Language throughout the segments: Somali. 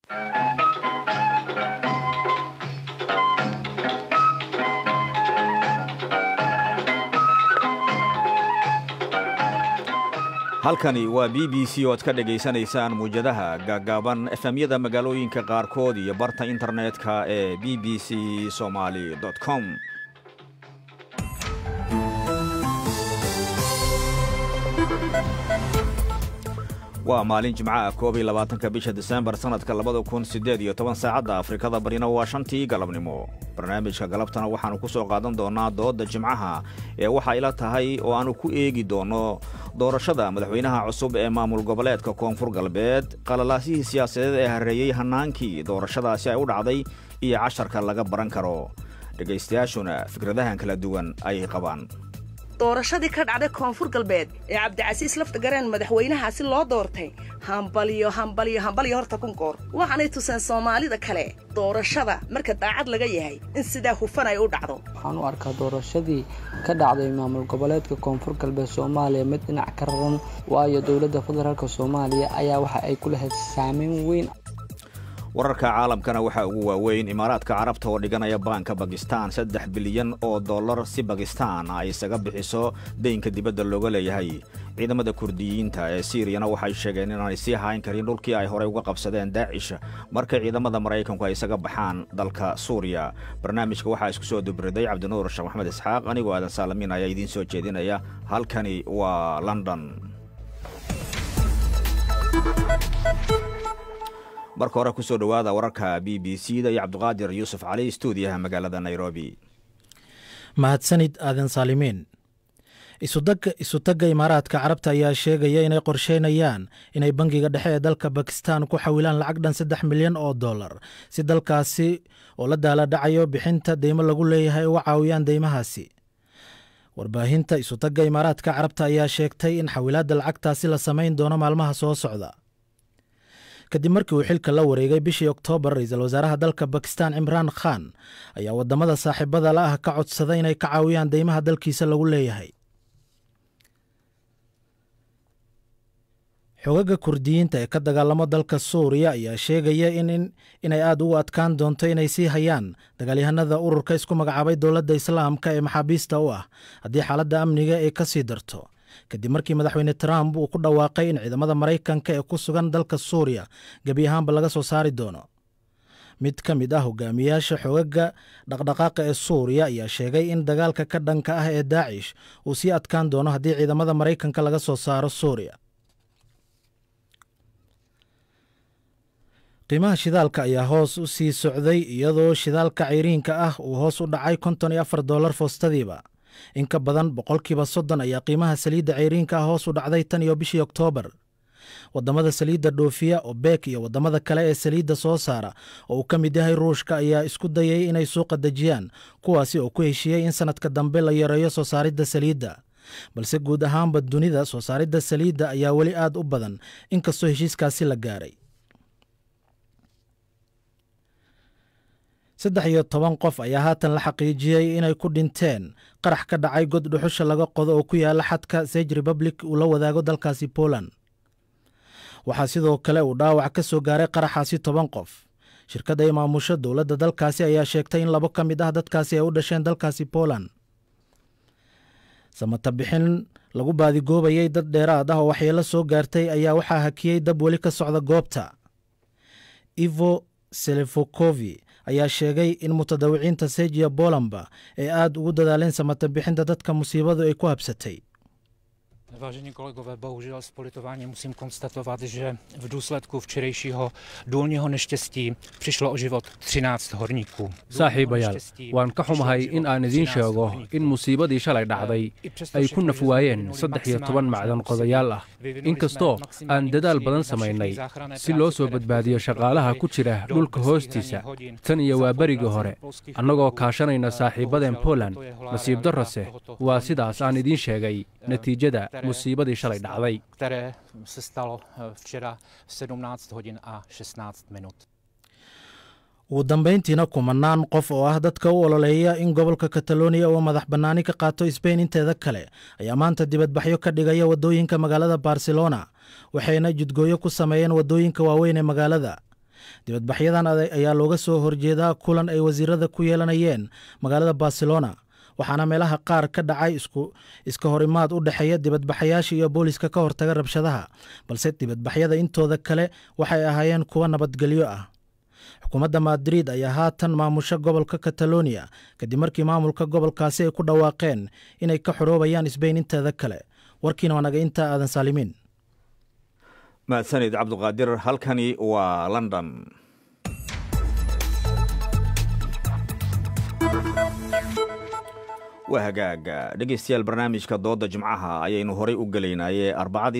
halkani waa BBC oo aad ka dhageysanaysaan muujadaha gaagaaban efemyada magaalooyinka qaarkood iyo barta internetka ee bbcsomali.com. waa maalin jimcaha 21 bisha December sanadka 2018 saacada Afrikada barina waa 5tii galabnimo. barnaamijka galabtana waxaanu ku soo qaadan doonaa dooda jimcaha ee waxa ila tahay oo aanu ku eegi doono doorashada madaxweynaha cusub ee maamul goboleedka Koonfur Galbeed, qalalaasihii siyaasadeed ee hareeyay hanaankii doorashadaasi ay u dhacday iyo casharka laga baran karo. dhageystayaashuna fikradahan kala duwan ay qabaan. doorashadii ka dhacday Koonfur Galbeed ee Cabdicasiis Laftagareen madaxweynahaasi loo doortay hambaliyo horta kunkoor waxaanay tuseen Soomaalida kale doorashada marka daacad laga yahay in sidaa hufan ay u dhacdo. waxaan u arkaa doorashadii ka dhacday maamul goboleedka Koonfur Galbeed Soomaaliya mid dhinac ka raran waayo dawladda federaalka Soomaaliya ayaa waxa ay ku lahayd saameyn weyn. wararka caalamkana waxa ugu waaweyn Imaaraadka Carabta oo dhiganaya baanka Pakistan $3 bilyan si Pakistan ay isaga bixiso deynka dibadda looga leeyahay. ciidamada Kurdiyiinta ee Syriana waxay sheegeen in ay sii hayn karin dhulkii ay hore uga qabsadeen Daesh markay ciidamada Mareykanku ay isaga baxaan dalka Suuriya. barnaamijka waxa isku soo dubriday Cabdinuur Sheekh Maxamed Isxaaq anigoo aadan Saalamin ayaa idin soo jeedinaya. halkani waa London. marka hore ku soo dhawaada wararka BBC-da iyo Cabdiqaadir Yuusuf Cali stuudiyaha magaalada Nairobi. mahadsanid aadan Saalimin. isutaga Imaaraadka Carabta ayaa sheegaya inay qorsheynayaan inay bangiga dhexe ee dalka Pakistan ku xawilaan lacag dhan $3 milyan si dalkaasi oo la daala dhacayo bixinta deymo lagu leeyahay uga caawiyaan deymahaasi. warbaahinta isutaga Imaaraadka Carabta ayaa sheegtay in xawilaadda lacagtaasi la samayn doono maalmaha soo socda. kadib markii uu xilka la wareegay bishii Oktoobar, ra'iisul wasaaraha dalka Pakistan Imran Khan ayaa wadamada saaxiibada la ah ka codsaday inay ka caawiyaan deymaha dalkiisa lagu leeyahay. xogaga Kurdiyiinta ee ka dagaalamo dalka Suuriya ayaa sheegaya inay aad ugu adkaan doonto inay sii hayaan dagaalyahanada ururka isku magacaabay dowladda Islaamka ee maxaabiista u ah haddii xaaladda amniga ay ka sii darto. kadib markii madaxweyne Trump uu ku dhawaaqay in ciidamada Mareykanka ee ku sugan dalka Suuriya gabi ahaanba laga soo saari doono. mid ka mid ah hogaamiyaasha xogaga dhaqdhaqaaqa ee Suuriya ayaa sheegay in dagaalka ka dhanka ah ee Daesh uu sii adkaan doono haddii ciidamada Mareykanka laga soo saaro Suuriya. qiimaha shidaalka ayaa hoos u sii socday iyadoo shidaalka cayriinka ah uu hoos u dhacay $54 foostadiiba. in ka badan 30% ayaa qiimaha saliidda cayriinka ah hoos u dhacday tan iyo bishii Oktoobar. wadamada saliidda dhoofiya OPEC iyo wadamada kale ee saliidda soo saara oo uu ka mid yahay Ruushka ayaa isku dayay inay suuqa dejiyaan, kuwaasi oo ku heshiiyey in sanadka dambe la yareeyo soo saaridda saliidda. balse guud ahaanba dunida soo saaridda saliidda ayaa weli aad u badan inkastoo heshiiskaasi la gaaray. 13 qof ayaa haatan la xaqiijiyey inay ku dhinteen qarax ka dhacay god dhuxusha laga qodo oo ku yaala xadka Czech Republic uu la wadaago dalkaasi Poland. waxaa sidoo kale uu dhaawac ka soo gaaray qaraxaasi 10 qof. shirkadda maamusha dowladda dalkaasi ayaa sheegtay in 2 ka mid ah dadkaasi ay u dhasheen dalkaasi Poland. samata bixin lagu baadigoobayay dad dheeraad ah oo waxyeelo soo gaartay ayaa waxaa hakiyey dab weli ka socda goobta. Ivo Selefokovi ayaa sheegay in mutadawiciinta Sejiya Polandba ay aad ugu dadaaleen samata bixinta dadka musiibadu ay ku habsatay. Vážení kolegové, bohužel s politováním musím konstatovat, že v důsledku včerejšího důlního neštěstí přišlo o život 13 horníků. saaxiibayaal, waan ka xumahay in aan idiin sheego in musiibadii shalay dhacday ay ku naf waayeen 13 macdan qodayaal ah. inkastoo aan dadaal badan samaynay si loo soo badbaadiyo shaqaalaha ku jira dhulka hoostiisa tan iyo waa berigii hore, annagoo kaashanayna saaxiibadeen Poland, nasiib darrose waa sidaas aan idiin sheegay natiijada musiibadii shalay dhacday. které se stalo včera v 17:16. ugu dambayntiina kumanaan qof oo ah dadka u ololeeya in gobolka Catalonia uu madax bannaani ka qaato Spain inteeda kale ayaa maanta dibadbaxyo ka dhigaya wadooyinka magaalada Barcelona, waxayna jidgooyo ku sameeyeen wadooyinka waaweyn ee magaalada. dibadbaxyadan ayaa looga soo horjeedaa kulan ay wasiirada ku yeelanayeen magaalada barcelona waxaana meelaha qaar ka dhacay iska horimaad u dhexeeya dibadbaxayaasha iyo booliska ka hortaga rabshadaha balse dibadbaxyada intooda kale waxay ahaayeen kuwa nabadgelyo ah. xukuumadda Madrid ayaa haatan maamusha gobolka Catalonia kadib markii maamulka gobolkaasi ay ku dhawaaqeen inay ka xoroobayaan Spain inteeda kale. warkiina wanaga inta aadan saalimiin. mahadsanid cabduqaadir. halkani waa London. waa hagaaga dhegeystayaal barnaamijka dooda jimcaha ayaynu horay u gelaynaaye arbacadii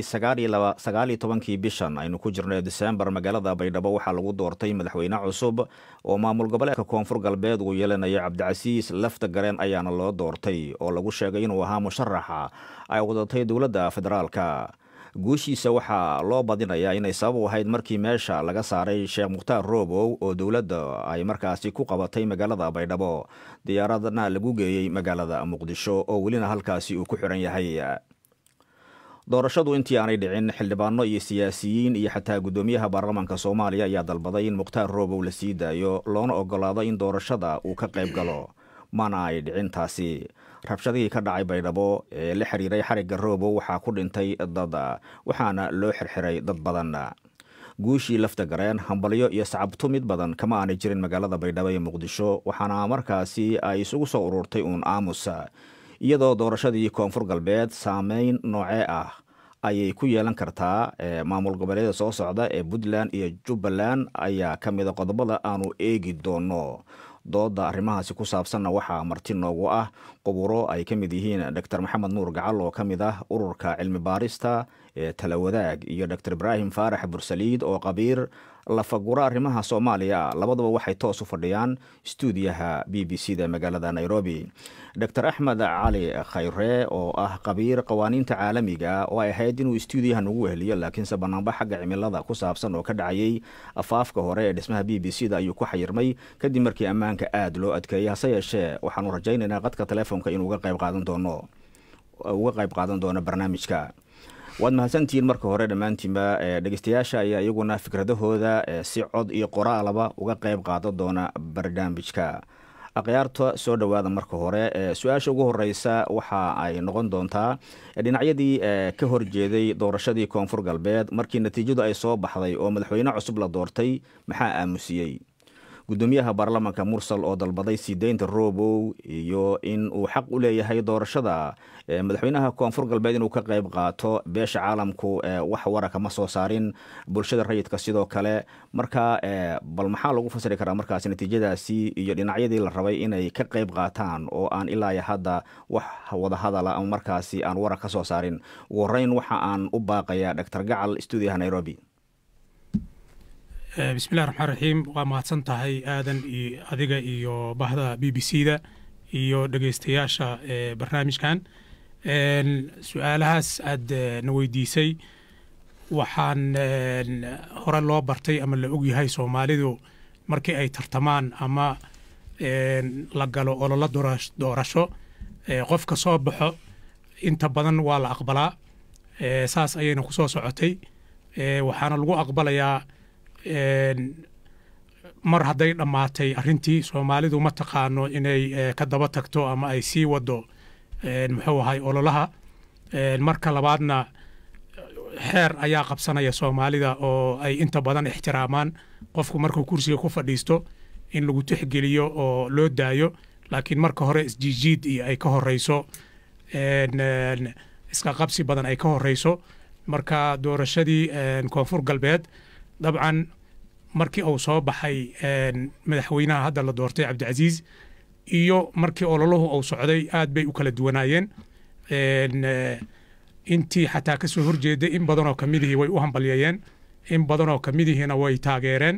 19 bishan aynu ku jirnay December magaalada Baydhabo waxaa lagu doortay madaxweyne cusub oo maamul goboleedka Koonfur Galbeed uu yeelanaya Cabdicasiis Lafta Gareen ayaana loo doortay oo lagu sheegay inuu ahaa musharaxa ay wadatay dowladda federaalka. guushiisa waxaa loo badinayaa inay sabab u ahayd markii meesha laga saaray Sheekh Mukhtaar Roobow oo dowladda ay markaasi ku qabatay magaalada Baydhabo diyaaradna lagu geeyay magaalada Muqdisho oo welina halkaasi uu ku xiran yahay. doorashadu intii aanay dhicin xildhibaano iyo siyaasiyiin iyo xataa gudoomiyaha baarlamaanka Soomaaliya ayaa dalbaday in Mukhtaar Roobow la sii daayo loona ogolaado in doorashada uu ka qayb galo mana ay dhicin taasi. rabshadihii ka dhacay Baydhabo ee la xiriiray xariga Roobow waxaa ku dhintay dad waxaana loo xirxiray dad badan. guushii Lafta Gareen hambalyo iyo sacabtu mid badan kama aanay jirin magaalada Baydhabo ee Muqdisho waxaana markaasi ay isugu soo ururtay aamus iyadoo doorashadii Koonfur Galbeed saameyn noocee ah ayay ku yeelan kartaa maamul goboleedyada soo socda ee Puntland iyo Jubbaland ayaa ka mid ah qodobada aanu eegi doono. dooda arrimahaasi ku saabsanna waxaa marti noogu ah quburo ay ka mid yihiin Dr. Maxamed Nuur Gacal oo ka mid ah ururka cilmi baarista ee Talawadaag iyo Dr. Ibrahim Faarax Bursaliid oo qabiir lafagura arrimaha Soomaaliya. labaduba waxay toos u fadhiyaan stuudiyaha BBC da magaalada Nairobi. Dr. Axmed Cali Khayre oo ah qabiir qawaaniinta caalamiga oo ay ahayd inuu stuudiyaha nagu weheliyo laakiinse banaanbax xagga cimilada ku saabsan oo ka dhacayay afaafka hore ee dhismaha BBC da ayuu ku xayirmay kadib markii ammaanka aad loo adkeeyay. hase yeeshee waxaanu rajaynaynaa qadka telefoonka inuu uga qayb qaadan doono barnaamijka. waad mahadsantihiin marka hore dhammaantiinba dhegeystayaasha ayaa iyaguna fikradahooda si cod iyo qoraalaba uga qayb qaadan doona barnaamijka. akhyaarta soo dhawaada marka hore su-aasha ugu horeysa waxa ay noqon doontaa dhinacyadii ka horjeeday doorashadii Koonfur Galbeed markii natiijadu ay soo baxday oo madaxweyne cusub la doortay maxaa aamusiyey. gudoomiyaha baarlamaanka Mursal oo dalbaday siideynta Roobow iyo in uu xaq u leeyahay doorashada madaxweynaha Koonfur Galbeed inuu ka qayb qaato beesha caalamku wax waraka ma soo saarin bulshada rayidka sidoo kale. marka bal maxaa lagu fasiri karaa markaas natiijadaasi iyo dhinacyadii la rabay inay ka qayb qaataan oo aan ilaa hadda wax wada hadal ama markaasi aan warak ka soo saarin. ugu horeyn waxa aan u baaqayaa Dr. Gacal stuudiyaha Nairobi. بسم الله الرحمن الرحيم ومahadsan tahay aadan iyo adiga iyo bahda BBC da iyo dhageystayaasha barnaamijkan su'aalahaas aad na weydiisay waxaan hore loo bartay ama la og yahay Soomaalidu markii ay tartamaan ama la galo olole doorasho qofka soo baxo inta badan waa la aqbalaa saas ayayna ku soo socotay waxaana lagu aqbalayaa mar hadday dhammaatay arrintii Soomaalidu ma taqaano inay ka daba tagto ama ay sii wado muxuu ahay ololaha. marka labaadna xeer ayaa qabsanaya Soomaalida oo ay inta badan ixtiraamaan qofku markuu kursiga ku fadhiisto in lagu tixgeliyo oo loo daayo laakiin marka hore isjiijiid iyo ay ka horeyso iska qabsi badan ay ka horeyso. marka doorashadii Koonfur Galbeed dabcan markii uu soo baxay madaxweynaha hadda la doortay Cabdicasiis iyo markii ololuhu uu socday aad bay u kala duwanaayeen. intii xataa ka soo horjeeday in badan oo kamidihii way u hambalyeeyeen in badan oo kamidihiina way taageereen.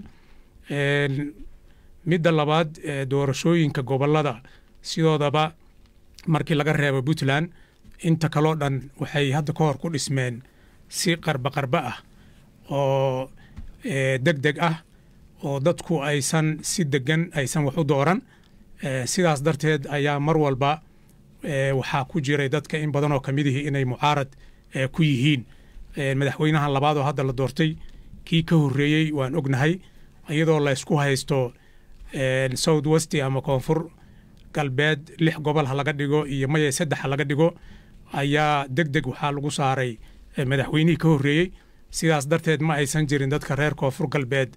midda labaad doorashooyinka gobolada sidoodaba markii laga reebo Puntland inta kaloo dhan waxay hadda ka hor ku dhismeen si qarba ah oo degdeg ah oo dadku aysan si degan aysan wax u dooran. sidaas darteed ayaa mar walba waxaa ku jiray dadka in badan oo kamidihii inay mucaarad ku yihiin madaxweynaha labaad oo hadda la doortay kii ka horeeyay waan ognahay iyadoo la isku haysto south west ama koonfur galbeed 6 gobol ha laga dhigo iyo maya 3 ha laga dhigo ayaa degdeg waxaa lagu saaray madaxweynihii ka horreeyey sidaas darteed ma aysan jirin dadka reer koonfur galbeed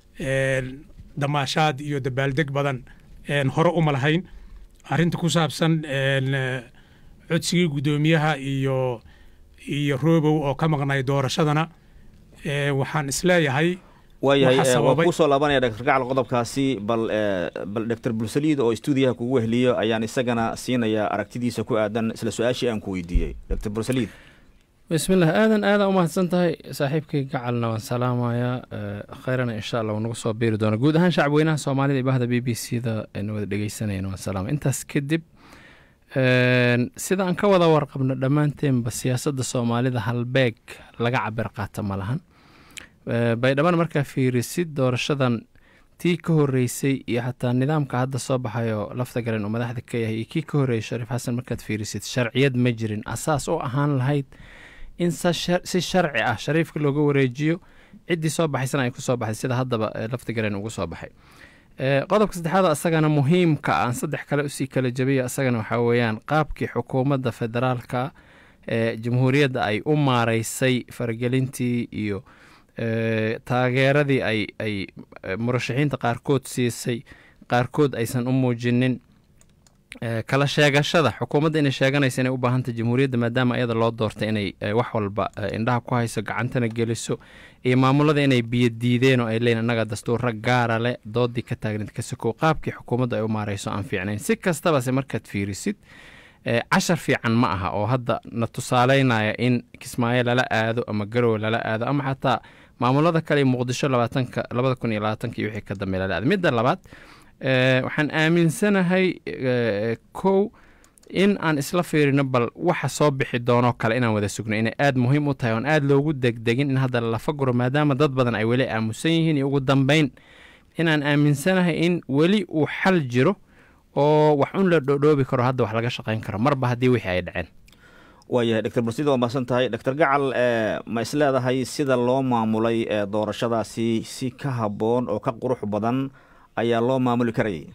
damaashaad iyo dabaaldeg badan hore uma lahayn arrinta ku saabsan codsigii guddoomiyaha iyo roobow oo ka maqnay doorashadana waxaan isleeyahay waayahay waan kusoo laabanaya dr gacal qodobkaasi bal dr bulsaliid oo stuudiyaha kugu wehliyo ayaan isagana siinaya aragtidiisa ku aadan isla su-aashii aan ku weydiiyey dr bulsaliid bismillah aada umahadsan tahay saaxiibkay gacalna waan salaamayaa khayrana insha allah nagu soo biiri doona guud ahaan shacabweynaha soomaalida iyo bahda b b c da wada dhegeysanayna waan salaama intaas kadib sida aan ka wada warqabno dhammaanteenba siyaasadda soomaalida halbeeg laga cabir qaata ma lahan baydhaban markaa fiirisid doorashadan tii ka horeysay iyo xataa nidaamka hadda soo baxayo lafta garen uu madaxda ka yahay iyo kii ka horreeyay shariif xasan markaad fiirisid sharciyad ma jirin asaas u ahaan lahayd in si sharci ah shariifka looga wareejiyo ciddii soo baxaysana ay ku soo baxday sida haddaba lafta garen ugu soo baxay qodobka saddexaad asagana muhiimka aan saddex kale usii kala jabiyo asagana waxaa weeyaan qaabkii xukuumadda federaalka ee jamhuuriyadda ay u maaraysay faragelintii iyo taageeradii ay murashaxiinta qaarkood siisay qaarkood aysan u muujinin kala sheegashada xukuumadda inay sheeganaysa inay u baahantay jamhuuriyadda maadaama iyada loo doortay inay wax walba indhaha ku hayso gacantana geliso iyo maamulada inay biyo diideen oo ay leeyiin annaga dastuurra gaara leh doodii ka taagneed ka sokow qaabkii xukuumadda ay u maarayso aan fiicnayn si kastabase markaad fiirisid cashar fiican ma aha oo hadda na tusaaleynaya in kismaayo lala aado ama garowe lala aado ama xataa maamulada kale ee muqdisho 2020 iyo wixii ka dambe lala aado midda labaad waxaan aaminsanahay kow in aan isla fiirino bal waxa soo bixi doonoo kale inaan wada sugno inay aada muhiim u tahay oon aada loogu degdegin in hadda lalafa guro maadaama dad badan ay weli aamusan yihiin iyo ugu dambeyn inaan aaminsanahay in weli uu xal jiro oo wax un la dhoodhoobi karo hadda wax laga shaqayn karo marba haddii wixii ay dhaceen waayahay dr bursid waa mahadsan tahay dr gacal ma isleedahay sida loo maamulay doorashadaasi si ka habboon oo ka qurux badan ayaa loo maamuli karayay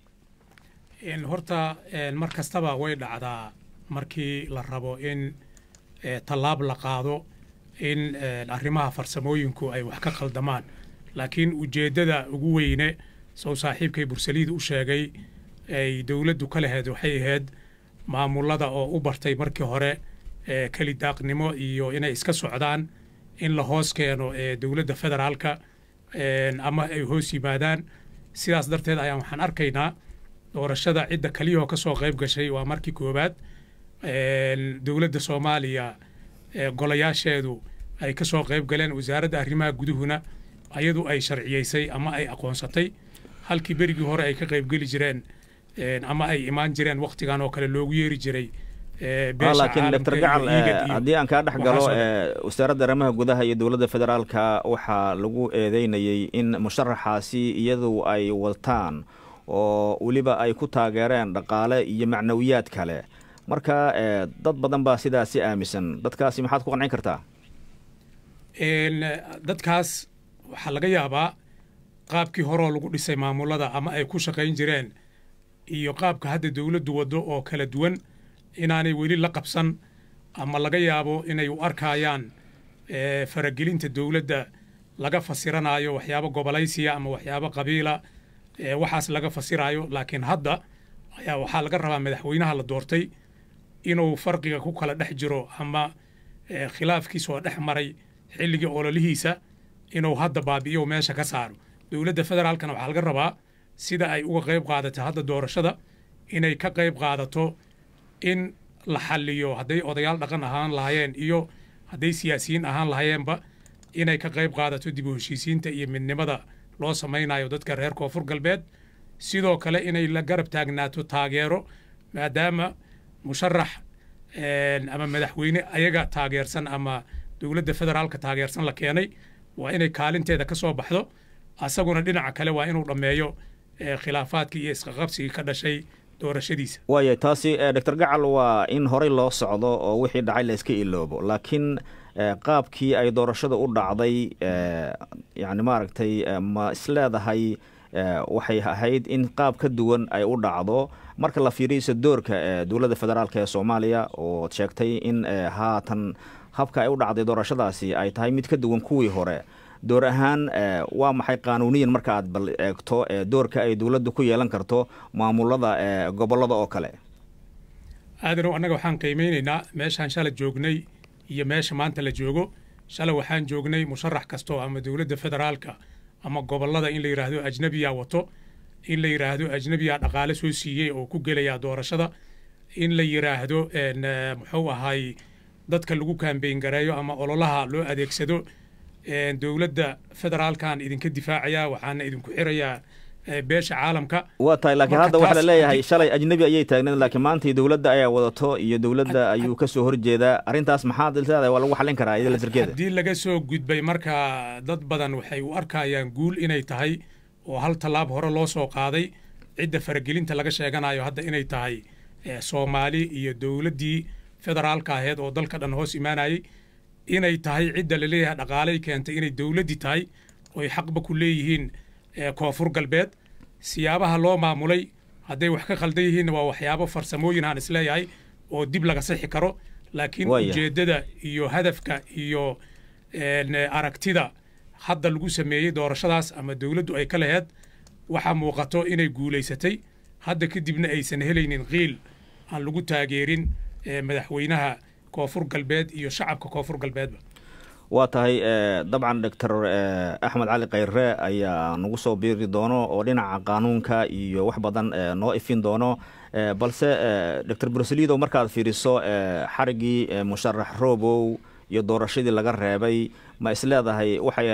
horta mar kastaba way dhacdaa markii la rabo in tallaab la qaado in arrimaha farsamooyinku ay wax ka qaldamaan laakiin ujeeddada ugu weyne sow saaxiibkay bursaliid u sheegay ay dowladdu ka lahayd waxay ahayd maamulada oo u bartay markii hore keli daaqnimo iyo inay iska socdaan in la hoos keeno dowladda federaalka ama ay hoos yimaadaan sidaas darteed ayaan waxaan arkaynaa doorashada cidda kaliyahoo ka soo qayb gashay waa markii koowaad dowladda soomaaliya golayaasheedu ay ka soo qayb galeen wasaaradda arrimaha guduhuna ayadu ay sharciyeysay ama ay aqoonsatay halkii berigii hore ay ka qaybgeli jireen ama ay imaan jireen wakhtigan oo kale loogu yeeri jiray laakiin dr gacal haddii aan kaa dhex galo wasaaradda arrimaha gudaha iyo dowladda federaalka waxaa lagu eedeynayay in musharaxaasi iyadu ay wataan oo weliba ay ku taageereen dhaqaale iyo macnawiyaad kale marka dad badan baa sidaasi aaminsan dadkaasi maxaad ku qancin kartaa dadkaas waxaa laga yaabaa qaabkii horoo lagu dhisay maamulada ama ay ku shaqayn jireen iyo qaabka hadda dowladdu waddo oo kala duwan inaanay weli la qabsan ama laga yaabo inay u arkayaan faragelinta dowladda laga fasiranayo waxyaabo gobolaysiya ama waxyaabo qabiila waxaas laga fasirayo laakiin hadda ayaa waxaa laga rabaa madaxweynaha la doortay inuu farqiga ku kala dhex jiro ama khilaafkiisoo dhex maray xilligii ololihiisa inuu hadda baabi'iyo meesha ka saaro dowladda federaalkana waxaa laga rabaa sida ay uga qayb qaadato hadda doorashada inay ka qayb qaadato in la xalliyo hadday odayaal dhaqan ahaan lahaayeen iyo hadday siyaasiyiin ahaan lahayeenba inay ka qayb qaadato dib u heshiisiinta iyo midnimada loo samaynayo dadka reer koonfur galbeed sidoo kale inay la garab taagnaato taageero maadaama musharax ama madaxweyne ayaga taageersan ama dowladda federaalka taageersan la keenay waa inay kaalinteeda ka soo baxdo asaguna dhinaca kale waa inuu dhammeeyo khilaafaadkii iyo isqaqabsigii ka dhashay doorashadiisa waaya taasi dr gacal waa in horey loo socdo oo wixii dhacay la iska iloobo laakiin qaabkii ay doorashada u dhacday yani maaragtay ma isleedahay waxay ahayd in qaab ka duwan ay u dhacdo marka la fiiriyeysa doorka dowladda federaalk ee Soomaaliya oo sheegtay in haatan habka ay u dhacday doorashadaasi ay tahay mid ka duwan kuwii hore door ahaan waa maxay qaanuuniyan marka aad bal eegto doorka ay dowladdu ku yeelan karto maamulada gobolada oo kale aadano annaga waxaan qiimeynaynaa meeshaan shalay joognay iyo meesha maanta la joogo shalay waxaan joognay musharax kastoo ama dowladda federaalka ama gobolada in la yiraahdo ajnabiya wato in la yiraahdo ajnabiya dhaqaale soo siiyay oo ku gelaya doorashada in la yiraahdo muxuu ahay dadka lagu campaign gareeyo ama ololaha loo adeegsado dowladda federaalkan idinka difaacaya waxaana idinku xirayaa beesha caalamka waa tahay laakiin hadda waxa la leeyahay shalay ajnabi ayay taagnayd laakiin maanta dowladda ayaa wadato iyo dowladda ayuu ka soo horjeedaa arrintaas maxaa diltaada waa lagu xalin karaa iyada la sirkeeda haddii laga soo gudbay marka dad badan waxay u arkayaan guul inay tahay oo hal tallaab hore loo soo qaaday cidda faragelinta laga sheeganayo hadda inay tahay Soomaali iyo dowladdii federaalka ahayd oo dalka dhan hoos imaanayay inay tahay cidda la leeyahay dhaqaalay keentay inay dowladdii tahay oo ay xaqba ku leeyihiin koonfur galbeed siyaabaha loo maamulay hadday wax ka khaldan yihiin waa waxyaabo farsamooyin aan isleeyahay oo dib laga sixi karo laakiin ujeeddada iyo hadafka iyo aragtida hadda lagu sameeyey doorashadaas ama dowladdu ay ka laheyd waxaa muuqato inay guulaysatay hadda kadibna aysan helaynin qiil aan lagu taageerin madaxweynaha koonfur galbeed iyo shacabka koonfur galbeedba waa tahay dabcan doctor axmed cali khayre ayaa nagu soo biiri doono oo dhinaca qaanuunka iyo wax badan noo ifin doono balse doctor bruselido markaad fiiriso xarigii musharax Robow iyo doorashadii laga reebay ma isleedahay waxay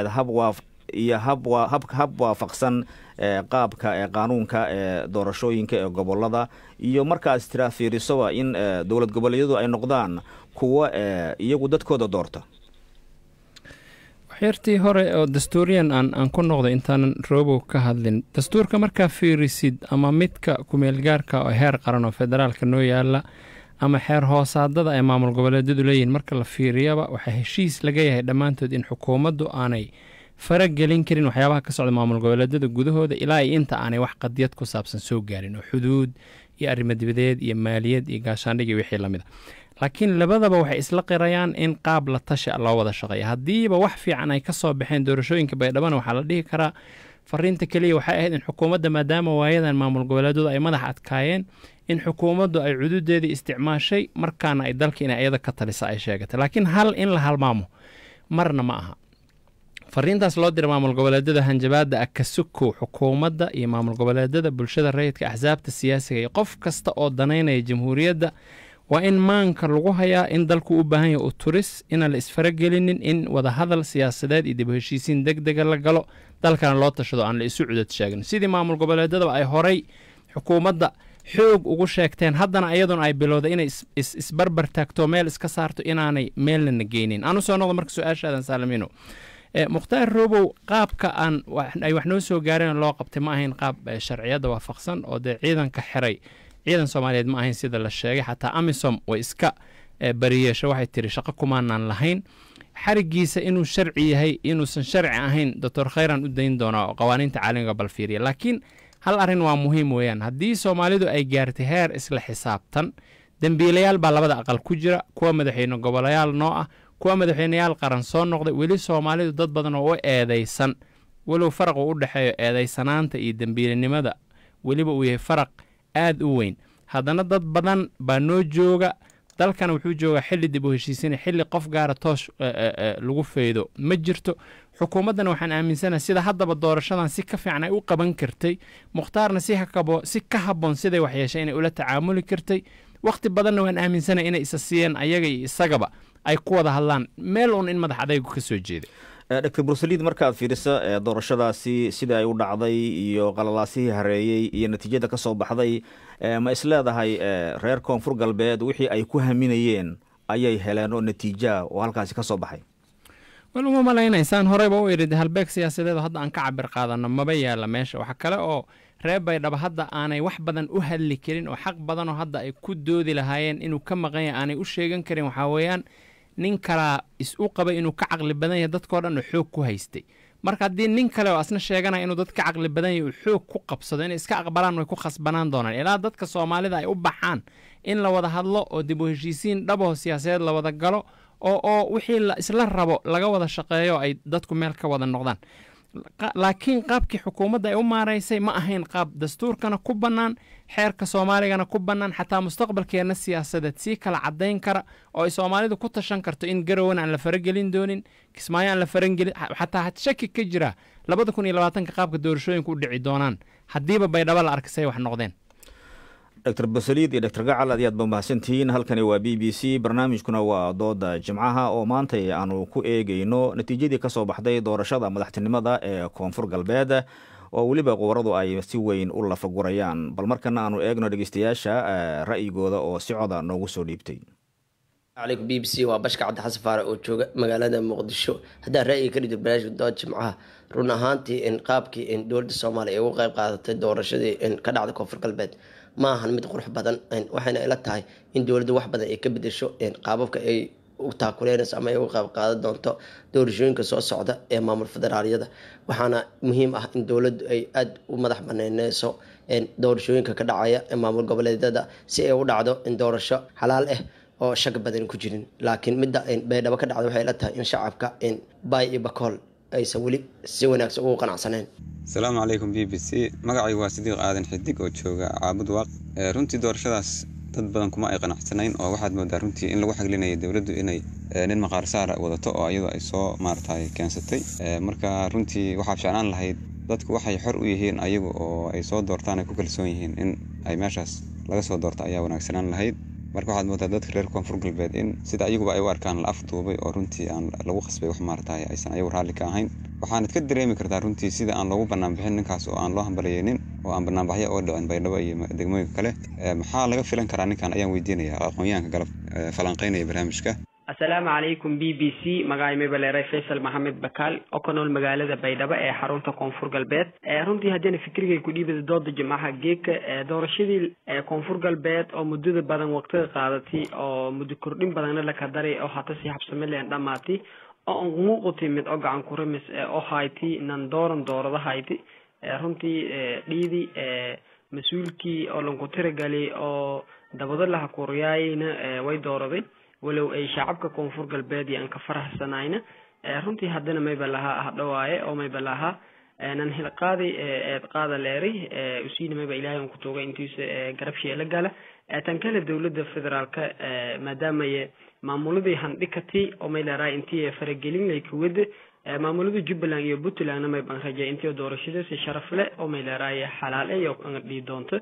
ahayd hab waafaqsan qaabka qaanuunka doorashooyinka ee gobolada iyo markaas tira fiirisoba in dowlad goboleedyadu ay noqdaan kuwa iyagu dadkooda doorta waxyartii hore oo dastuuriyan aan ku noqdo intaanan Robow ka hadlin dastuurka markaa fiirisid ama midka kumeelgaarka oo heer qaran oo federaalka noo yaala ama xeer hoosaadada ay maamul goboleedyadu leeyihiin marka la fiiriyaba waxaa heshiis laga yahay dhammaantood in xukuumaddu aanay faragelin karin waxyaabaha ka socda maamul goboleedyada gudahooda ilaa ay inta aanay wax qadiyad ku saabsan soo gaarin oo xuduud iyo arrimo dibadeed iyo maaliyad iyo gaashaandhig iyo wixii lamid laakiin labadaba waxay isla qirayaan in qaab la tashi loo wada shaqeeyo haddiiba wax fiican ay ka soo baxeen doorashooyinka baydhabo waxaa la dhihi karaa fariinta kaliya waxay ahayd in xukuumadda maadaama waayadan maamul goboleedyadu ay madax adkaayeen in xukuumaddu ay cududeedii isticmaashay markaana ay dalka inay iyada ka talisa ay sheegatay laakiin hal in la halmaamo marna ma aha fariintaas loo diray maamul goboleedyada hanjabaada akasuko xukuumadda iyo maamul goboleedyada bulshada rayidka axsaabta siyaasiga iyo qof kasta oo danaynaya jamhuuriyadda waa in maanka lagu hayaa in dalku u baahan yahay turis inaan la isfaragelinin in wada hadal siyaasadeed iyo dib u heshiisiin degdega la galo dalkana loo tashado aan la isu cudad sheegin sidii maamul goboleedyada ay horay xukuumadda xoog ugu sheegteen haddana iyaduna ay bilowday inay isbarbar taagto meel iska saarto inaanay meelna geynin aan u soo noqdo marka su-aashaadan saalamino mukhtaar Robow qaabka ay wax noo soo gaareen loo qabtay ma ahayn qaab sharciyada waafaqsan oo dee ciidanka xiray ciidan Soomaaliyeed ma ahayn sida la sheegay xataa AMISOM way iska bariyeesho waxay tiri shaqo kumaanaan lahayn xarigiisa inuu sharci yahay inuusan sharci ahayn Dr. Khayran u dayn doona oo qawaaniinta caalamiga bal fiiriya laakiin hal arrin waa muhiim weeyaan haddii Soomaalidu ay gaartay heer isla xisaabtan dambiilayaal baa labada aqal ku jira kuwa madaxweyne gobolayaal noo ah kuwa madaxweynayaal qaran soo noqday weli Soomaalidu dad badan oo eedeysan walow faraq u dhaxeeyo eedeysanaanta iyo dambiilanimada weliba uu yahay faraq aad u weyn haddana dad badan baa noo jooga dalkana wuxuu joogaa xilli dib u heshiisiin xilli qof gaara toos lagu faydo ma jirto xukuumaddana waxaan aaminsanahay sida haddaba doorashadan si ka fiican ay u qaban kartay mukhtaarna si ka habboon siday wax yeeshay inay ula tacaamuli kartay waqti badanna waan aaminsanahay inay isa siiyeen ayaga iyo isagaba ay ku wada hadlaan meel uun in madax adaygu ka soo jeeday Dr. Bruseliid markaad fiiriso doorashadaasi sida ay u dhacday iyo qalalaasihii hareeyay iyo natiijada ka soo baxday ma isleedahay reer koonfur galbeed wixii ay ku haminayeen ayay heleen oo natiija oo halkaasi ka soo baxay wal uma maleynaysaan horeyba u irid halbeeg siyaasadeed hadda aan ka cabir qaadano maba yaala meesha waxa kale oo reer baydhabo hadda aanay wax badan u hadli karin oo xaq badan oo hadda ay ku doodi lahaayeen inuu ka maqan yahay aanay u sheegan karin waxaa weeyaan nin kalaa is-u qabay inuu ka caqli badan yahay dadkao dhan oo xoog ku haystay marka haddii nin kale oo asna sheeganaya inuu dad ka caqli badan yahay uu xoog ku qabsado inay iska aqbalaan way ku khasbanaan doonaan ilaa dadka soomaalida ay u baxaan in la wada hadlo oo dib u heshiisiin dhabaho siyaasadeed la wada galo oo wixii la isla rabo laga wada shaqeeyo ay dadku meel ka wada noqdaan laakiin qaabkii xukuumadda ay u maaraysay ma ahayn qaab dastuurkana ku bannaan xeerka soomaaligana ku bannaan xataa mustaqbalkeena siyaasadeed sii kala caddayn kara oo ay soomaalidu ku tashan karto in garowan aan la faragelin doonin kismaayo aan la farangelin xataa shaki ka jira 2020 qaabka doorashooyinku u dhici doonaan haddiiba baydhabo la arkisay wax noqdeen dr basaliid iyo dr gacal aad yaad ba mahadsantihiin halkani waa b b c barnaamijkuna waa dooda jimcaha oo maanta aanu ku eegayno natiijadii ka soo baxday doorashada madaxtinimada ee koonfur galbeed oo weliba qubaradu ay si weyn u lafagurayaan bal markana aanu eegno dhegeystayaasha ra'yigooda oo si coda noogu soo dhiibtay عليكم بي بي سي وبشكا عبد الحسن فارق oo jooga magaalada Muqdisho hadaa ra'yi ka dhigto barnaamijka dood jimcaha run ahaantii in qaabkii in dowladda Soomaaliya ay uga qayb qaadatay doorashadii in ka dhacday koonfur galbeed ma ahan mid qurux badan waxayna ila tahay in dowladda wax badan ay ka bedesho in qaababka ay u taakuleynayso ama ay uga qayb qaadan doonto doorashooyinka soo socda ee maamul federaaliyada waxaana muhiim ah in dowladdu ay aad u madax banaaneyso in doorashooyinka ka dhacaya ee maamul goboleedyada si ay u dhacdo in doorasho xalaal ah oo shaqo badan ku jirin laakiin midda baydhabo ka dhacday waxay ila tahay in shacabka in bay iyo bakool aysan weli si wanaagsan ugu qanacsaneen السلام عليكم بي بي سي magacaygu waa Sidiiq Aadan Xidig oo jooga Caabud Waaq runtii doorashadaas dad badan kuma ay qanacsanayn oo waxaad moodaa runtii in lagu xaglinayo dawladdu inay nin maqaar saar wadato oo iyadoo ay soo maartay keensatay marka runtii waxa fiicnaan lahayd dadku waxay xor u yihiin ayagu oo ay soo doortaan ay ku kalsoon yihiin in ay meeshaas laga soo doorto ayaa wanaagsanaan lahayd marka waxaad moodaa dadka reer koonfur galbeed in sida ayaguba ay u arkaan la afduubay oo runtii aan lagu qasbay wax maartay aysan ayagu raalli ka ahayn waxaanad ka dareemi kartaa runtii sida aan loogu bannaan bixin ninkaas oo aan loo hambalyeeynin oo aan bannaan baxyo oo dhicin baydhabo iyo degmooyinka kale maxaa laga filan karaa ninkan ayaan weydiinayaa aqoonyahanka galab falanqeynaya barnaamijka السلام عليكم بي بي سي مقاي مبليري فيصل محمد بكال oo ka nool magaalada Baydhabo ee xarunta koonfur galbeed runtii hadana fikirkay ku dhiibay dooda jimcaha geeka doorashadii koonfur galbeed oo muddo badan waqti qaadatay oo muddo kordhin badan la ka daray oo hata si habsame leen dhamaatay oo muuqatay mid oo gacan ku ramis oo hayti nan doorada hayti runtii dhiidi mas'uulkii oo lagu tiragalay oo dabada la koryaayna way dooraday walow ay shacabka koonfur galbeed aan ka faraxsanayna runtii hadana may balaha hadhawaaye oo may balaha nan hil qaadi qaada leeri usiina may ilaahay ku tooga intiisa garab sheela gala tan kale dawladda federaalka maadaama ay maamuladii handhikati oo may leeraa intii faragelin ay ku wada maamulada Jubbaland iyo Puntland may ban rajay intii doorashada si sharaf leh oo may leeraa xalaal ah oo aan dhii doonto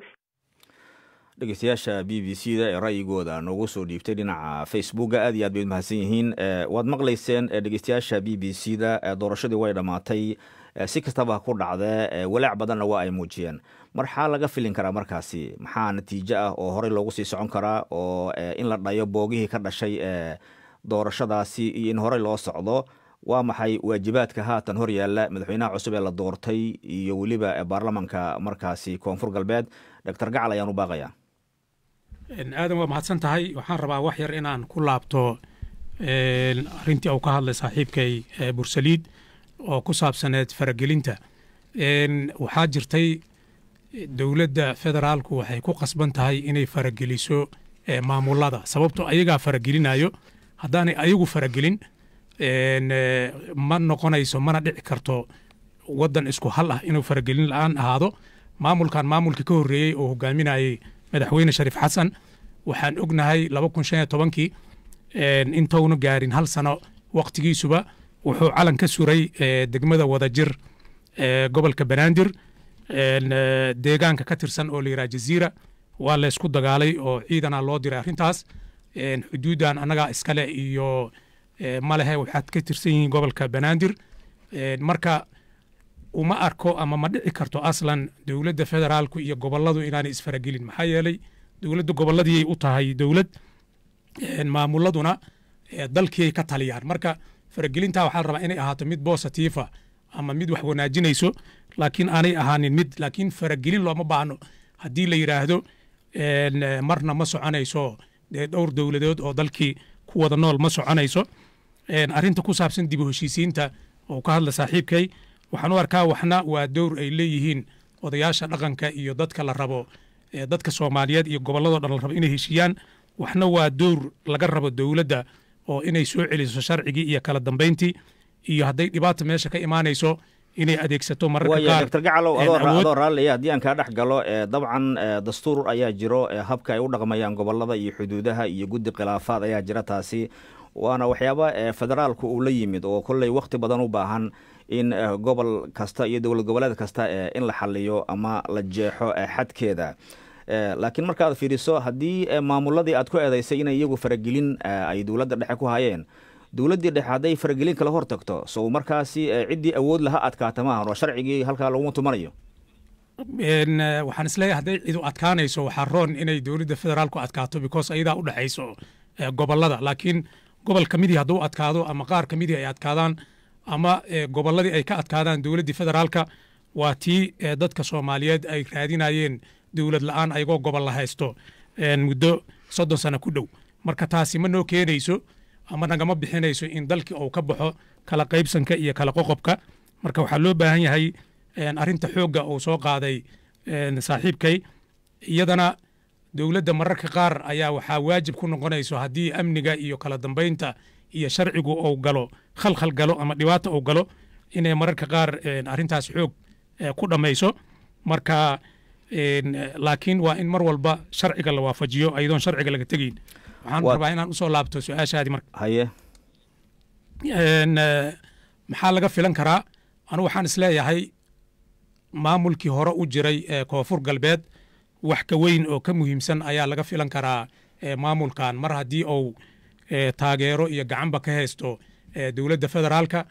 dhegeystayaasha b b c da ee ra'yigooda noogu soo dhiibtay dhinaca facebooka aad iyo aad bay mahadsan yihiin waad maqlayseen dhegeystayaasha b b c da doorashadii way dhammaatay si kastaba ku dhacdee walaac badanna waa ay muujiyeen marxaa laga filin karaa markaasi maxaa natiijo ah oo horey loogu sii socon karaa oo in la dhayo boogihii ka dhashay doorashadaasi iyo in horey loo socdo waa maxay waajibaadka haatan hor yaalla madaxweynaha cusub ee la doortay iyo weliba baarlamanka markaasi koonfur galbeed dr gacal ayaan u baaqayaa aadan waa mahadsan tahay waxaan rabaa wax yar inaan ku laabto arrintii uu ka hadlay saaxiibkay bursaliid oo ku saabsaneed faragelinta waxaa jirtay dowladda federaalku waxay ku qasban tahay inay farageliso maamulada sababtoo ayagaa faragelinayo haddaanay ayagu faragelin ma noqonayso mana dhici karto waddan isku hal ah inuu faragelin la'aan ahaado maamulkan maamulkii ka horreeyey oo hogaaminayay madaxweyne Shariif Xasan waxaan ognahay 2015kii intoona gaarin hal sano waqtigiisuba wuxuu calan ka suray degmada Wadajir gobolka Banaadir deegaanka ka tirsan oo la yiraahdo Jazeera waa la isku dagaalay oo ciidana loo diray arrintaas xuduudan anaga iskale iyo malaha waxaad ka tirsan yihiin gobolka Banaadir marka uma arko ama ma dhici karto aslan dawladda federaalku iyo goboladu inaan isfaragelin maxaa yeelay dawladda goboladii u tahay dawlad maamuladuna dalkii ka taliyaan marka faragelinta waxaa la rabaa inay ahaato mid positive ama mid wax wanaajinayso laakiin aanay ahaanin mid laakiin faragelin looma baahno haddii la yiraahdo marna ma soconayso dhowr dawladood oo dalkii ku wada nool ma soconayso. Arrinta ku saabsan dib u heshiisiinta oo ka hadla saaxiibkay waxaan u arkaa waxna waa dowr ay leeyihiin odayaasha dhaqanka iyo dadka la rabo dadka Soomaaliyeed iyo gobolladoo dhan la rabo inay heshiiyaan, waxna waa dowr laga rabo dowladda oo inay soo celiso sharcigii iyo kala dambeyntii, iyo hadday dhibaato meesha ka imaanayso inay adeegsato mararka qaar. Dr. Gacalow adoo raalliya haddii aan kaa dhex galo, dabcan dastuur ayaa jiro, habka ay u dhaqmayaan gobollada iyo xuduudaha iyo guddi khilaafaad ayaa jira. taasi waana waxyaaba federaalku uu la yimid oo kolley wakhti badan u baahan in gobol kasta iyo dowlad goboleed kasta in la xaliyo ama la jeexo xadkeeda. laakiin markaad fiiriso haddii maamuladii aad ku eedaysay inay iyagu faragelin ay dowladda dhexe ku hayeen, dowladdii dhexe hadday faragelin kala hor tagto sow markaasi ciddii awood laha adkaata maahan oo sharcigii halkaa laguma tumanayo. waxaan isleeyahay hadday cidu adkaanayso waxaa roon inay dowladda federaalku adkaato because ayadaa u dhexayso gobollada. laakiin gobol ka midii hadduu adkaado ama qaar ka midii ay adkaadaan ama gobolladii ay ka adkaadaan dowladdii federaalka, waa tii dadka Soomaaliyeed ay raadinayeen dowlad la'aan ayagoo gobol la haysto muddo 30 sano ku dhow. marka taasi ma noo keenayso ama nagama bixinayso in dalkii uu ka baxo kala qaybsanka iyo kala qoqobka. marka waxaa loo baahan yahay arrinta xoogga uu soo qaaday saaxiibkay, iyadana dowladda mararka qaar ayaa waxaa waajib ku noqonayso haddii amniga iyo kala dambeynta iyo sharcigu uu galo khalkhal galo ama dhibaato uu galo inay mararka qaar arrintaas xoog ku dhammayso. marka laakiin waa in mar walba sharciga la waafajiyo ayadoon sharciga laga tegayn. waxaan rabaa inaan usoo laabto su-aashaadii marka. haye maxaa laga filan karaa? anu waxaan isleeyahay maamulkii hore u jiray koonfur galbeed wax ka weyn oo ka muhiimsan ayaa laga filan karaa maamulkan mar haddii uu taageero iyo gacanba ka haysto dowladda federaalka.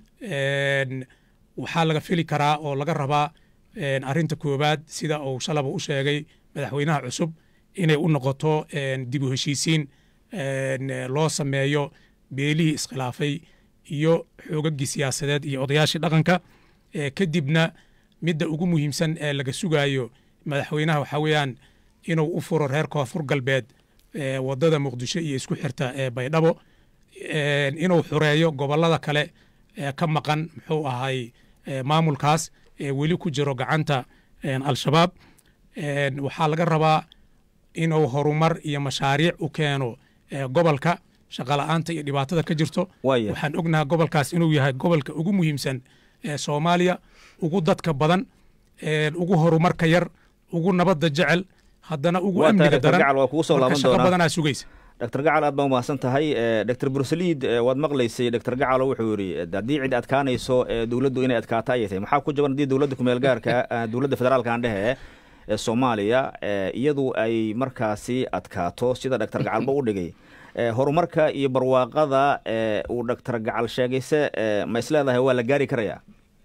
waxaa laga fili karaa oo laga rabaa arrinta koowaad sida uu shalaba u sheegay madaxweynaha cusub inay u noqoto dib u heshiisiin loo sameeyo beelihii iskhilaafay iyo xoogaggii siyaasadeed iyo odayaashii dhaqanka. kadibna midda ugu muhiimsan ee laga sugaayo madaxweynaha waxaa weeyaan inuu u furo reer koonfur galbeed waddada muqdisho iyo isku xirta baydhabo, inuu xureeyo gobollada kale ka maqan muxuu ahay maamulkaas weli ku jiro gacanta al-shabaab. waxaa laga rabaa inuu horumar iyo mashaariic u keeno gobolka shaqala'aanta iyo dhibaatada ka jirto. waxaan ognahay gobolkaas inuu yahay gobolka ugu muhiimsan ee Soomaaliya, ugu dadka badan, ugu horumarka yar, ugu nabadda jecel, haddana ugu amniga daran. shaqo badanaa sugaysa. Dr. Gacal aad baa umahadsan tahay. Dr. Bursaliid waad maqlaysay. Dr. Gacalo wuxuu yidhi haddii cid adkaanayso dowladdu inay adkaato ayay tahay, maxaa ku jaban haddii dowladda ku meel gaarka dowladda federaalka aan dhehe ee Soomaaliya iyadu ay markaasi adkaato sida Dr. Gacalba u dhigay horumarka iyo barwaaqada uu Dr. Gacal sheegayse ma isleedahay waa la gaari karayaa?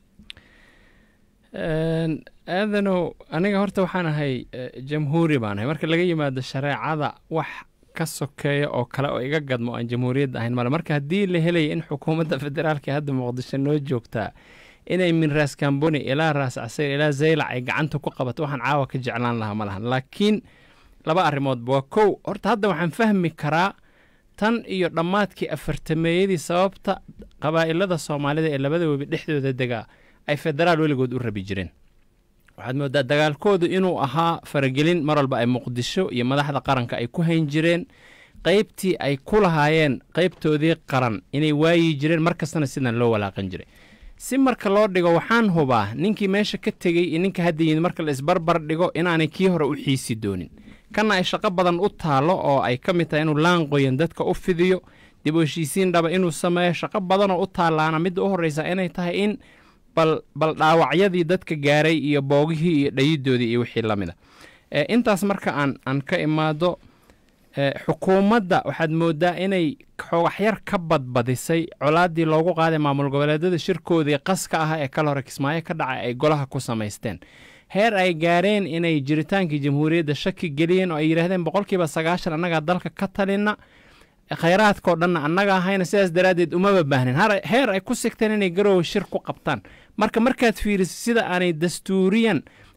aadanow aniga horta waxaan ahay jamhuuri baan ahay. marka laga yimaado shareecada wax ka sokeeya oo kale oo iga gadmo aan jamhuuriyadda ahayn male. marka haddii la helaya in xukuumadda federaalka hadda muqdisho noo joogtaa inay min raas kamboni ilaa raas casayr ilaa zaylac ay gacanta ku qabato waxaan caawa ka jeclaan lahaa ma lahan. laakiin laba arrimoodba waa kow, horta hadda waxaan fahmi karaa tan iyo dhammaadkii 40meeyadii sababta qabaa'ilada Soomaalida ee labada webi dhexdooda degaa ay federaal weligood u rabi jireen. waxaad moodaa dagaalkoodu inuu ahaa faragelin mar walba ay muqdisho iyo madaxda qaranka ay ku hayn jireen, qaybtii ay ku lahaayeen qaybtoodii qaran inay waayi jireen, markastana sidan loo walaaqan jiray. si marka loo dhigo waxaan hubaa ninkii meesha ka tegey iyo ninka hadda yimid marka la isbarbar dhigo inaanay kii hore u xiisi doonin. kana ay shaqo badan u taalo oo ay ka mid tahay inuu laanqoyan dadka u fidiyo, dib u heshiisiin dhaba inuu sameeyo. shaqo badanoo u taalaana midda u horreysa inay tahay in bal dhaawacyadii dadka gaaray iyo boogihii iyo dhayidoodii iyo wixii la mida. intaas marka aan ka imaado xukuumadda waxaad moodaa inay waxyar ka badbadisay colaaddii loogu qaaday maamul goboleedyada shirkoodii qaska ah ee kala hore Kismaayo ka dhacay ay golaha ku samaysteen, heer ay gaareen inay jiritaankii jamhuuriyadda shaki geliyeen oo ay yidhaahdeen 90% annagaa dalka ka talina, khayraadkoo dhanna annaga ahayna, sidaas daraaddeed umaba baahnin. heer ay ku sigteen inay garoowe shir ku qabtaan. markaad fiiriso sida aanay dastuuriyan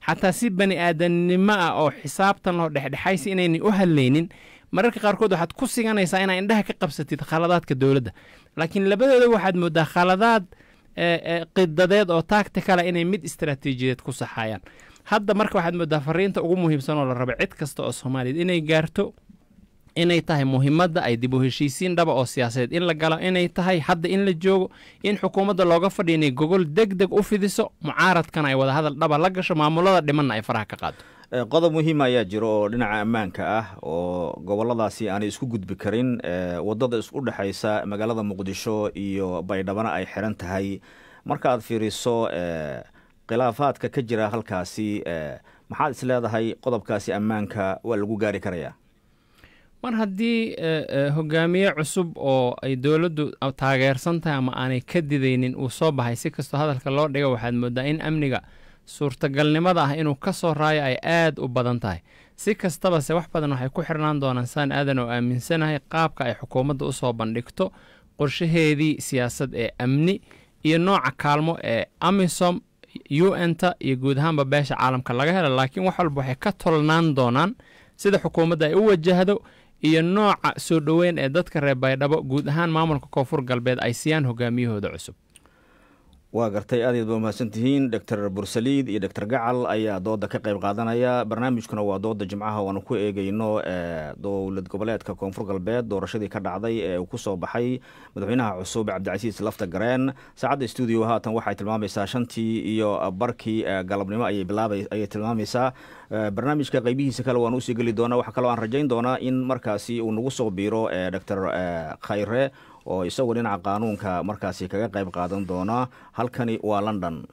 xataa si bani aadamnimo ah oo xisaabtan loo dhexdhexaysi inaynay u hadlaynin mararka qaarkood waxaad ku siganaysaa inaa indhaha ka qabsatid khaladaadka dowladda laakiin labadooda waxaad moodaa khaladaad qidadeed oo taagta kale inay mid istaraatiijiyadeed ku saxayaan hadda marka waxaad moodaa fariinta ugu muhiimsan oo la raba cid kasta oo Soomaaliyeed inay gaarto inay tahay muhiimadda ay dib u heshiisiin dhaba oo siyaasadeed in la galo inay tahay hadda in la joogo in xukuumadda looga fadhiyo inay gogol degdeg u fidiso mucaaradkana ay wada hadal dhaba la gasho maamulada dhimanna ay faraha ka qaado qodob muhiim ayaa jiro oo dhinaca ammaanka ah oo goboladaasi aanay isku gudbi karin wadada isku dhaxaysa magaalada Muqdisho iyo Baydhabo ay xiran tahay marka aad fiiriso khilaafaadka ka jira halkaasi maxaad is leedahay qodobkaasi ammaanka waa lagu gaari karayaa mar haddii hogaamiye cusub oo ay dowladdu taageersan tahay ama aanay ka didaynin uu soo baxay si kastoo hadalka loo dhigo waxaad moodaa in amniga suurtagalnimada ah inuu ka soo raayo ay aad u badan tahay si kastaba se wax badan waxay ku xirnaan doonaan saan aadan oo aaminsanahay qaabka ay xukuumadda u soo bandhigto qorshaheedii siyaasad ee amni iyo nooca kaalmo ee amisom UN-ta iyo guud ahaanba beesha caalamka laga helo laakiin wax walba waxay ka tolnaan doonaan sida xukuumadda ay u wajahdo iyo nooca soo dhoweyn ee dadka reer Baydhabo guud ahaan maamulka Koonfur Galbeed ay siiyaan hogaamiyahooda cusub waa gartay aad iyo mahadsantihiin Dr. Bursaliid iyo Dr. Gacal ayaa dooda ka qayb qaadanaya barnaamijkuna waa dooda jimcaha oo aan ku eegayno dowlad goboleedka Koonfur Galbeed doorashadii ka dhacday ee uu ku soo baxay madaxweynaha cusub Cabdicasiis Lafta Gareen saacada studio haatan waxay tilmaamaysaa 5:15 galabnimo ayay tilmaamaysaa barnaamijka qaybihiisa kale waan u sii gali doonaa waxa kale oo aan rajayn doonaa in markaasi uu nagu soo biiro Dr. Khayre oo isagu dhinaca qaanuunka markaasi kaga qayb qaadan doona halkani waa London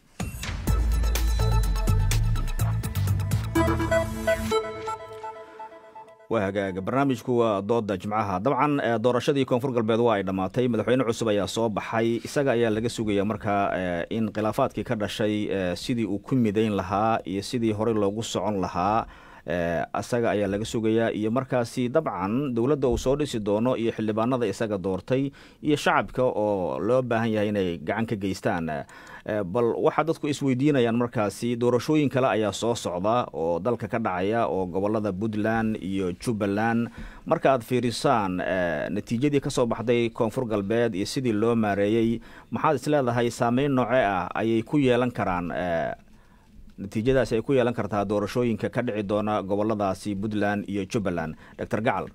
وهاجا barnaamijku waa dooda jimcaha dabcan doorashadii Koonfur Galbeed waa ay dhamaatay madaxweyne cusub ayaa soo baxay isaga ayaa laga sugaya marka in khilaafaadkii ka dhashay sidii uu ku midayn lahaa iyo sidii hore loogu socon lahaa asaga ayaa laga sugayaa iyo markaasi dabcan dawladda uu soo dhisi doono iyo xildhibaanada isaga doortay iyo shacabka oo loo baahan yahay inay gacan ka geystaan bal waxa dadku isweydiinayaan markaasi doorashooyin kale ayaa soo socda oo dalka ka dhacaya oo gobolada Puntland iyo Jubbaland marka aad fiirisaan natiijadii ka soo baxday Koonfur Galbeed iyo sidii loo maareeyay maxaad isleedahay saameyn noocee ah ayay ku yeelan karaan natiijadaas ay ku yeelan kartaa doorashooyinka ka dhici doona goboladaasi Puntland iyo Jubbaland Dr. Gacal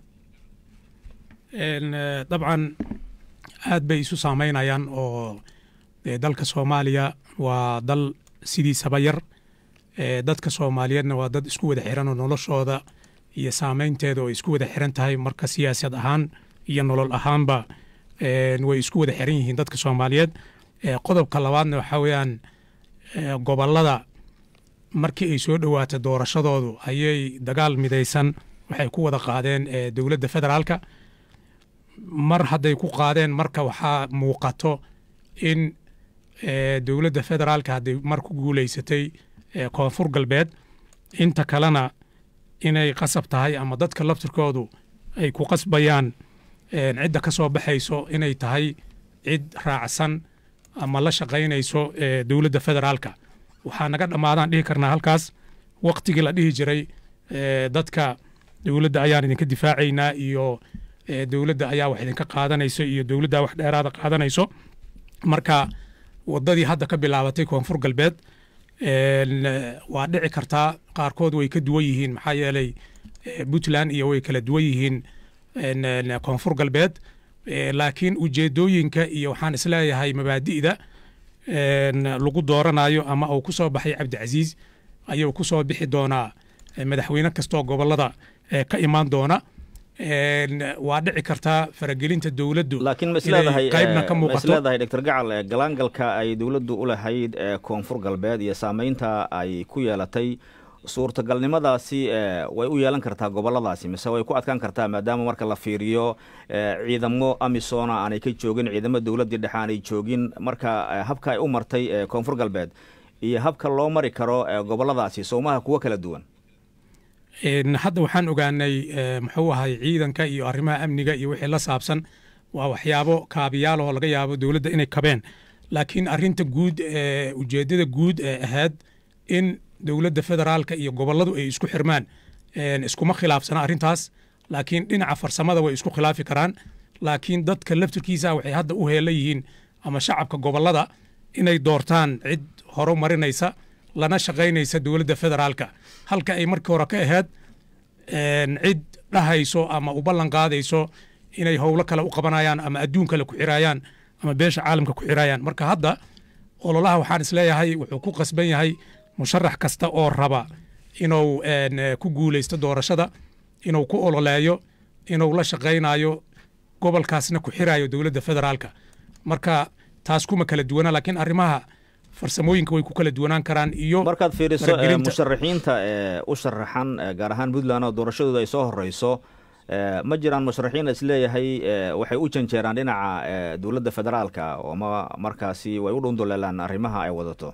dabcan aad bay isu saameynayaan oo dalka Soomaaliya waa dal sidiisaba yar dadka Soomaaliyeedna waa dad isku wada xiran oo noloshooda iyo saameynteeda oo isku wada xiran tahay marka siyaasad ahaan iyo nolol ahaanba way isku wada xiran yihiin dadka Soomaaliyeed qodobka labaadna waxa weeyaan gobolada markii ay soo dhawaato doorashadoodu ayay dagaal midaysan waxay ku wada qaadeen dawladda federaalka mar hadday ku qaadeen marka waxaa muuqato in dawladda federaalka hadday mar ku guulaysatay Koonfur Galbeed inta kalena inay qasab tahay ama dadka laftirkoodu ay ku qasbayaan cidda ka soo baxayso inay tahay cid raacsan ama la shaqaynayso dawladda federaalka waxaa naga dhamaadaan dhihi karnaa halkaas waqtigii la dhihi jiray dadka dawladda ayaan idinka difaacaynaa iyo dawladda ayaa wax idinka qaadanayso iyo dawladda wax dheeraada qaadanayso marka wadadii hadda ka bilaabatay Koonfur Galbeed waa dhici kartaa qaarkood way ka duwan yihiin maxaa yeelay Puntland iyo way kala duwan yihiin Koonfur Galbeed laakiin ujeedooyinka iyo waxaan isleeyahay mabaadi'da lagu dooranayo ama uu ku soo baxay Cabdicasiis ayuu ku soo bixi doonaa madaxweyne kastoo gobolada ka imaan doona waa dhici kartaa faragelinta dawladdu laakiin qaybna ka muuqato Dr. Gacal galaangalka ay dawladdu u lahayd Koonfur Galbeed iyo saameynta ay ku yeelatay suurtagalnimadaasi way u yeelan kartaa goboladaasi mise way ku adkaan kartaa maadaama marka la fiiriyo ciidamo amisom aanay ka joogin ciidamo dawladda dhexe aanay joogin marka habka ay u martay Koonfur Galbeed iyo habka loo mari karo goboladaasi Soomaaliya kuwa kala duwan hadda waxaan ogaanay muxuu ahay ciidanka iyo arrimaha amniga iyo wixii la saabsan waa waxyaabo kaabiyaal oo laga yaabo dawladda inay kabeen laakiin arrinta guud ujeedada guud ahayd in dowladda federaalka iyo gobolladu ay isku xirmaan iskuma khilaafsana arrintaas laakiin dhinaca farsamada way isku khilaafi karaan laakiin dadka laftirkiisa waxay hadda u heela yihiin ama shacabka gobollada inay doortaan cid horumarinaysa lana shaqaynaysa dowladda federaalka halka ay markii hore ka ahayd cid dhahayso ama u ballan qaadayso inay howlo kale u qabanayaan ama adduun kale ku xiraayaan ama beesha caalamka ku xiraayaan marka hadda ololaha waxaan isleeyahay wuxuu ku qasban yahay musharax kasta oo raba inuu ku guulaysto doorashada inuu ku ololeeyo inuu la shaqaynayo gobolkaasna ku xiraayo dowladda federaalka marka taas kuma kala duwana laakiin arrimaha farsamooyinka way ku kala duwanaan karaan iyo markaad fiiriso musharaxiinta u sharaxan gaar ahaan puntland oo doorashadooda ay soo horeyso ma jiraan musharaxiin isleeyahay waxay u janjeeraan dhinaca dowladda federaalka oo markaasi way u dhunduleelaan arrimaha ay wadato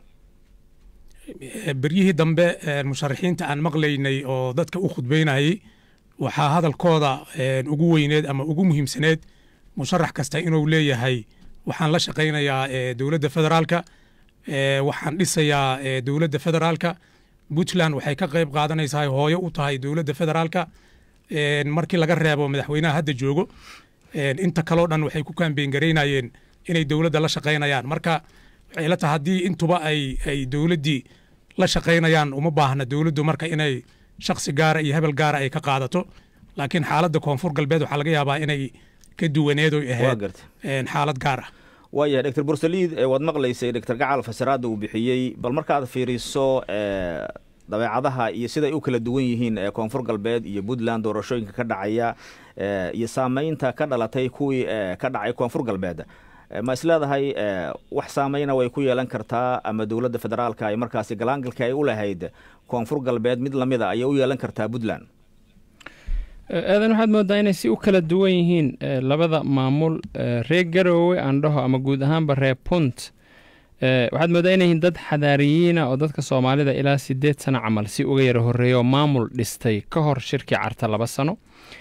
beryihii dambe musharaxiinta aan maqlaynay oo dadka u khudbaynayay waxaa hadalkooda ugu weyneed ama ugu muhiimsaneed musharax kasta inuu leeyahay waxaan la shaqaynayaa dowladda federaalka waxaan dhisayaa dowladda federaalka puntland waxay ka qayb qaadanaysaa hooyo u tahay dowladda federaalka markii laga reebo madaxweynaha hadda joogo inta kaloo dhan waxay ku kaambeyn garaynayeen inay dowladda la shaqaynayaan marka waxay la tahay haddii intuba ay dowladdii la shaqaynayaan uma baahna dowladdu marka inay shaksi gaara iyo hebel gaara ay ka qaadato laakiin xaaladda koonfur galbeed waxaa laga yaabaa inay ka duwaneed oy ahayd xaalad gaar ah waayahay doctor bursaliid waad maqlaysay doctor gacal fasiraadda uu bixiyey bal markaad fiiriso dabeecadaha iyo siday u kala duwan yihiin koonfur galbeed iyo puntland doorashooyinka ka dhacaya iyo saamaynta ka dhalatay kuwii ka dhacay koonfur galbeed ma isleedahay wax saameyna way ku yeelan kartaa ama dowladda federaalka ay markaasi galaangalka ay u lahayd koonfur galbeed mid lamida ayay u yeelan kartaa puntland aadan waxaad moodaa inay si u kala duwan yihiin labada maamul reer garoowe aan dhaho ama guud ahaanba reer punt waxaad moodaa inay yihiin dad xadaariyiina oo dadka soomaalida ilaa 8 sano camal si uga yara horreeya oo maamul dhistay ka hor shirkii carta 2 sano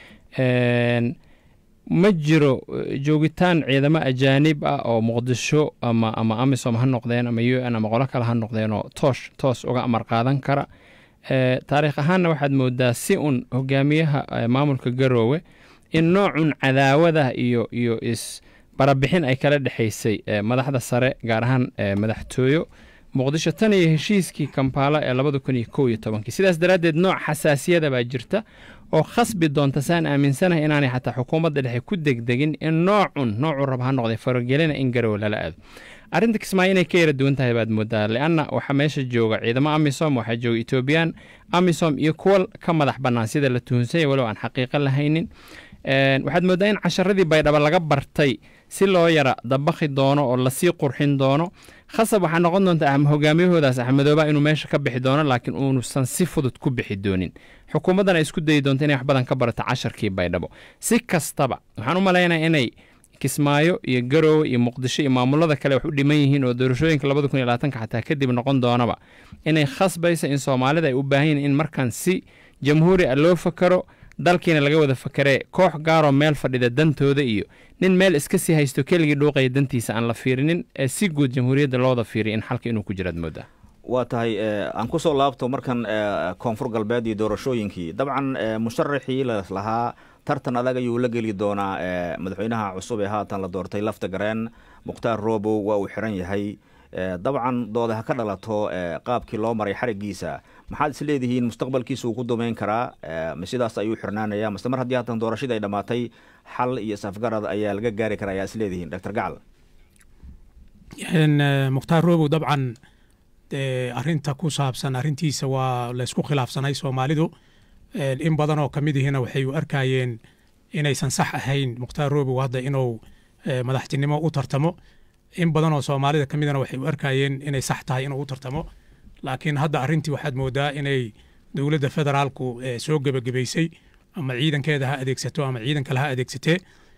ma jiro joogitaan ciidamo ajaanib ah oo muqdisho ama amisom ha noqdeen ama UN ama qolo kale ha noqdeen oo toos uga amar qaadan kara taariikh ahaanna waxaad moodaa si un hogaamiyaha maamulka garoowe in noocun cadaawada iyo isbarabixin ay kala dhexaysay madaxda sare gaar ahaan madaxtooyo muqdisho tan iyo heshiiskii kampaala ee 2011 sidaas daraaddeed nooc xasaasiyada baa jirta oo khasbi doonta saan aaminsanahay inaanay xataa xukuumadda dhexe ku degdegin in noocuu raba ha noqday faragelina in garoowe lala aado arrinta kismaayo inay ka yara duwan tahay baad moodaa leanna waxaa meesha jooga ciidamo amisom waxaa jooga etoobiyaan amisom iyo kuwa ka madax bannaan sida la tuhunsanya walow aan xaqiiqo lahaynin waxaad moodaa in casharadii baydhaba laga bartay si loo yara dabakhi doono oo lasii qurxin doono khasab waxaa noqon doonta hogaamiyahoodaas axmedooba inuu meesha ka bixi doono laakiin uunusan si fudud ku bixi doonin xukuumaddan ay isku dayi doonto inay wax badan ka barato casharkii baydhabo si kastaba waxaan u malaynaya inay kismaayo iyo garoowe iyo muqdisho iyo maamulada kale wax u dhiman yihiin oo doorashooyinka 2020 xataa kadib noqon doonaba inay khasbaysa in soomaalida ay u baahan yihiin in markan si jamhuuri ah loo fakaro dalkiina laga wada fakaree koox gaaroo meel fadhida dantooda iyo nin meel iska sii haysto keligii dhuuqaya dantiisa aan la fiirinin ee si guud jamhuuriyadda looda fiiriya in xalka inuu ku jiraad moodaa waa tahay aan ku soo laabto markan koonfur galbeed iyo doorashooyinkii dabcan musharaxii lahaa tartan adag ayuu la geli doonaa madaxweynaha cusub ee haatan la doortay lafta gareen mukhtaar roobow waa uu xiran yahay dabcan dooda ha ka dhalato qaabkii loo maray xarigiisa maxaad is leedihiin mustaqbalkiisa uu ku dumeyn karaa ma sidaas ayuu xirnaanaya mase mar haddii haatan doorashadii ay dhammaatay xal iyo safgarad ayaa laga gaari karaa ayaa is leedihiin doctor gacal mukhtaar roobow dabcan arrinta ku saabsan arrintiisa waa laysku khilaafsanay soomaalidu in badan oo ka mid ihina waxay u arkayeen inaysan sax ahayn mukhtaar roobow hadda inuu madaxtinimo u tartamo in badan oo soomaalida ka midana waxay u arkayeen inay sax tahay inuu u tartamo laakiin hadda arrintii waxaad moodaa inay dowladda federaalku soo gebagabaysay ama ciidankeeda ha adeegsato ama ciidan kale ha adeegsatee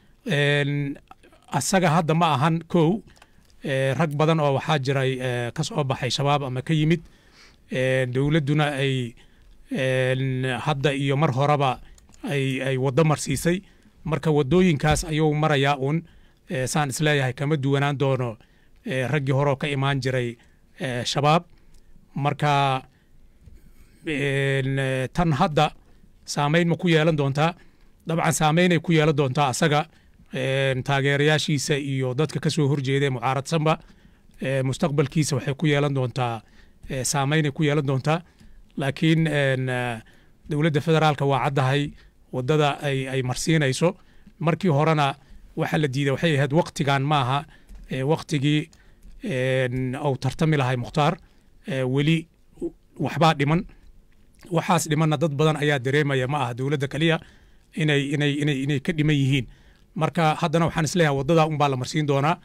asaga hadda ma ahan kow rag badan oo waxaa jiray ka soo baxay shabaab ama ka yimid dowladduna ay hadda iyo mar horeba ay waddo marsiisay marka waddooyinkaas ayuu marayaa uun saan isleeyahay kama duwanaan doono raggii horeo ka imaan jiray shabaab marka tan hadda saamayn ma ku yeelan doontaa dabcan saamaynay ku yeelan doontaa asaga taageerayaashiisa iyo dadka ka soo horjeeda ee mucaaradsanba mustaqbalkiisa waxay ku yeelan doontaa saamaynay ku yeelan doontaa laakiin dowladda federaalka waa caddahay waddada ay marsiinayso markii horena waxa la diiday waxay ahayd waqtigan maaha waqtigii uu tartami lahay mukhtaar weli waxbaa dhiman waxaas dhimanna dad badan ayaa dareemaya ma aha dowladda kaliya inay ka dhiman yihiin marka haddana waxaan isleeyahay waddadaa unbaa la marsiin doonaa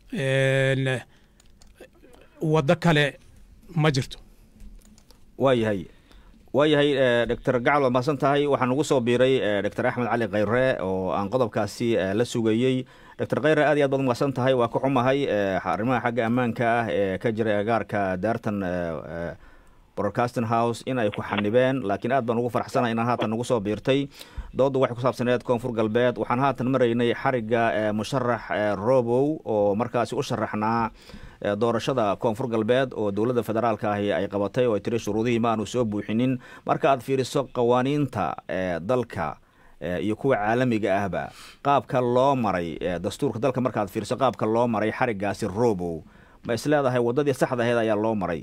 waddo kale ma jirto waayahay doctor gacal waa mahadsan tahay waxaan ugu soo biiray doctor axmed cali khayre oo aan qodobkaasi la sugayey doctor khayre aad iyo aad baad umahadsan tahay waa ka xumahay arrimaha xagga ammaanka ah ee ka jiray agaarka daartan broadcasting house in ay ku xanibeen laakiin aad baan ugu faraxsanahay inaan haatan ugu soo biirtay doodda waxay ku saabsaneed koonfur galbeed waxaan haatan maraynay xarigga musharax robow oo markaasi u sharaxnaa doorashada koonfur galbeed oo dowladda federaalka ahi ay qabatay oo ay tiri shuruudihii ma aanu soo buuxinin marka aad fiiriso qawaaniinta dalka iyo kuwa caalamiga ahba qaabka loo maray dastuurka dalka markaad fiiriso qaabka loo maray xariggaasi robow ma isleedahay waddadii saxda aheed ayaa loo maray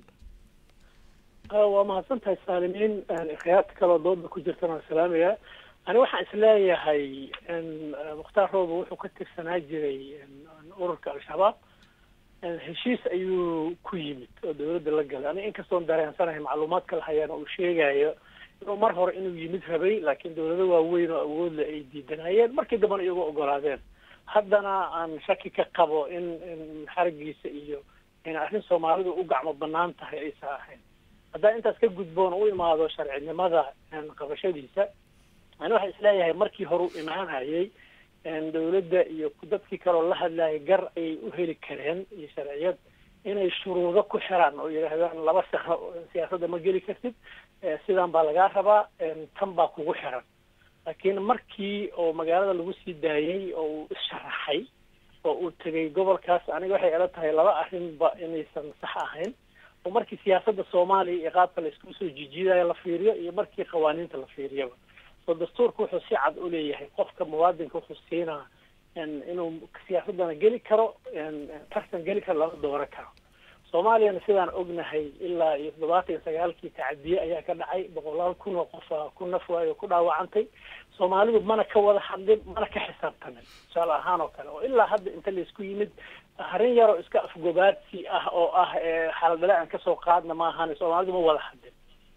waa mahadsan tahay saalimiin khiyaarta kaloo dooda ku jirtana waan salaamaya ani waxaan isleeyahay mukhtaar robow wuxuu ka tirsanaa jiray ururka al-shabaab heshiis ayuu ku yimid oo dowladda la galay aniga inkastoon dareensanahay macluumaadka la hayaana uu sheegayo inuu mar hore inuu yimid rabay laakiin dowlado waaweyn oo awoodle ay diidanayeen markii dambana iyagu ogolaadeen haddana aan shaki ka qabo in xarigiisa iyo in arrin soomaalidu u gacmo banaan tahay aysa ahayn haddaa intaas ka gudboon u imaado sharcinimada qabashadiisa ani waxaan isleeyahay markii hore u imaanayay dowladda iyo dadkii kaloo la hadlayay gar ayay u heli kareen iyo sharciyad inay shuruudo ku xiraan oo yidhaahdaan 2 sano siyaasadda ma geli kartid sidaan baa lagaa rabaa tan baa kugu xiran laakiin markii oo magaalada lagu sii daayay oo uu isharaxay oo uu tegay gobolkaas aniga waxay ila tahay 2 arrinba inaysan sax ahayn oo markii siyaasadda Soomaaliya iyo qaabka la isku soo jijiidayo la fiiriyo iyo markii qawaaniinta la fiiriyo dastuurku wuxuu si cad u leeyahay qofka muwaadinka wuxuu siinaa inuu siyaasadana geli karo tartan geli karo lama dooran karo soomaaliyana sidaan ognahay ilaa 79kii tacadiye ayaa ka dhacay 100,000 oo qof ku naf waayo ku dhaawacantay soomaalidu mana ka wada hadlin mana ka xisaabtamin tusaale ahaan oo kale oo ilaa hadda inta la isku yimid arrin yaroo iska afgobaadsi ah oo xaaladale aan kasoo qaadna ma ahaan soomaalidu ma wada hadlin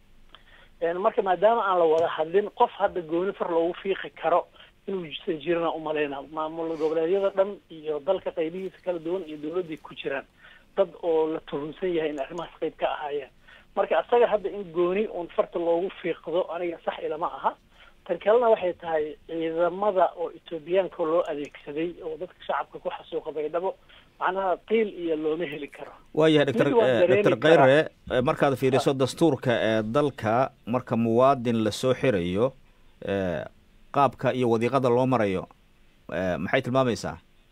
marka maadaama aan la wada hadlin qof hadda gooni far loogu fiiqi karo inuu jisan jirana u maleynaa maamul goboleedyada dhan iyo dalka qaybihiisa kala duwan iyo dowladii ku jiraan dad oo la tuhunsan yahay in arrimahaas qayb ka ahaayeen marka asaga hadda in gooni uun farta loogu fiiqdo aniga sax ilama aha tan kalena waxay tahay ciidamada oo Etoobiyaanka loo adeegsaday oo dadka shacabka ku xasuuqa baydhabo macnaha qiil iyo looma heli karo waayahay doctor khayre markaad fiiriso dastuurka ee dalka marka muwaadin la soo xirayo qaabka iyo wadiiqada loo marayo maxay tilmaamaysaa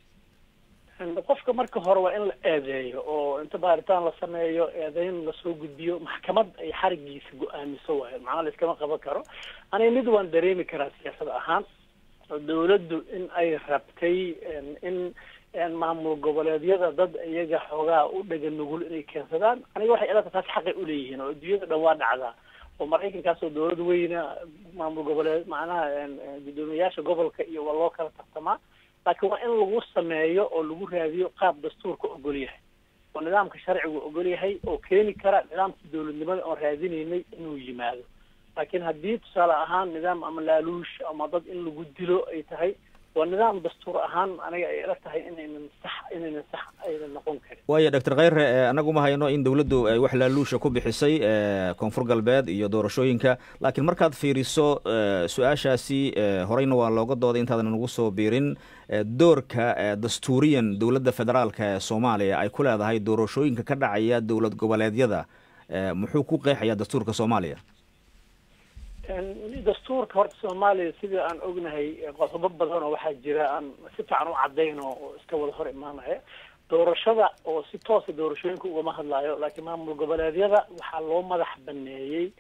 qofka marka hore waa in la eedeeyo oo inta baaritaan la sameeyo eedeyn la soo gudbiyo maxkamad ay xarigiisa go'aamiso waayo macnaha la iskama qaban karo aniga mid waan dareemi karaa siyaasad ahaan dowladdu in ay rabtay in maamul goboleedyada dad iyaga xoogaa u dhaga nugul inay keensadaan aniga waxay ila tahay xaq ay u leeyihiin oo adduunyada dhan waa dhacdaa oo maraykankaas oo dowlad weyna maamul goboleed macnaha guddoomiyaasha gobolka iyo waa loo kala tartamaa laakiin waa in lagu sameeyo oo lagu raadiyo qaab dastuurka ogol yahay oo nidaamka sharcigu ogol yahay oo keeni kara nidaamka dowladnimada oon raadinaynay inuu yimaado laakiin haddii tusaale ahaan nidaam ama laaluush ama dad in lagu dilo ay tahay waa nidaam dastuur ahaan aniga ay ila tahay inaynan sax aynan noqon karin waayo doctor khayre anagu ma hayno in dowladdu ay wax laaluusha ku bixisay koonfur galbeed iyo doorashooyinka laakiin markaad fiiriso su-aashaasi horeyna waa looga dooday intaadan nagu soo biirin doorka dastuuriyan dowladda federaalka ee Soomaaliya ay ku leedahay doorashooyinka ka dhacaya dowlad goboleedyada muxuu ku qeexayaa dastuurka Soomaaliya dastuurka horta Soomaaliya sida aan ognahay qodobo badan oo waxaa jira aan si fiican u cadeyno oo iska wada hor imaanaya doorashada oo si toos ah doorashooyinka uga hadlayo laakiin maamul goboleedyada waxaa loo madax baneeyay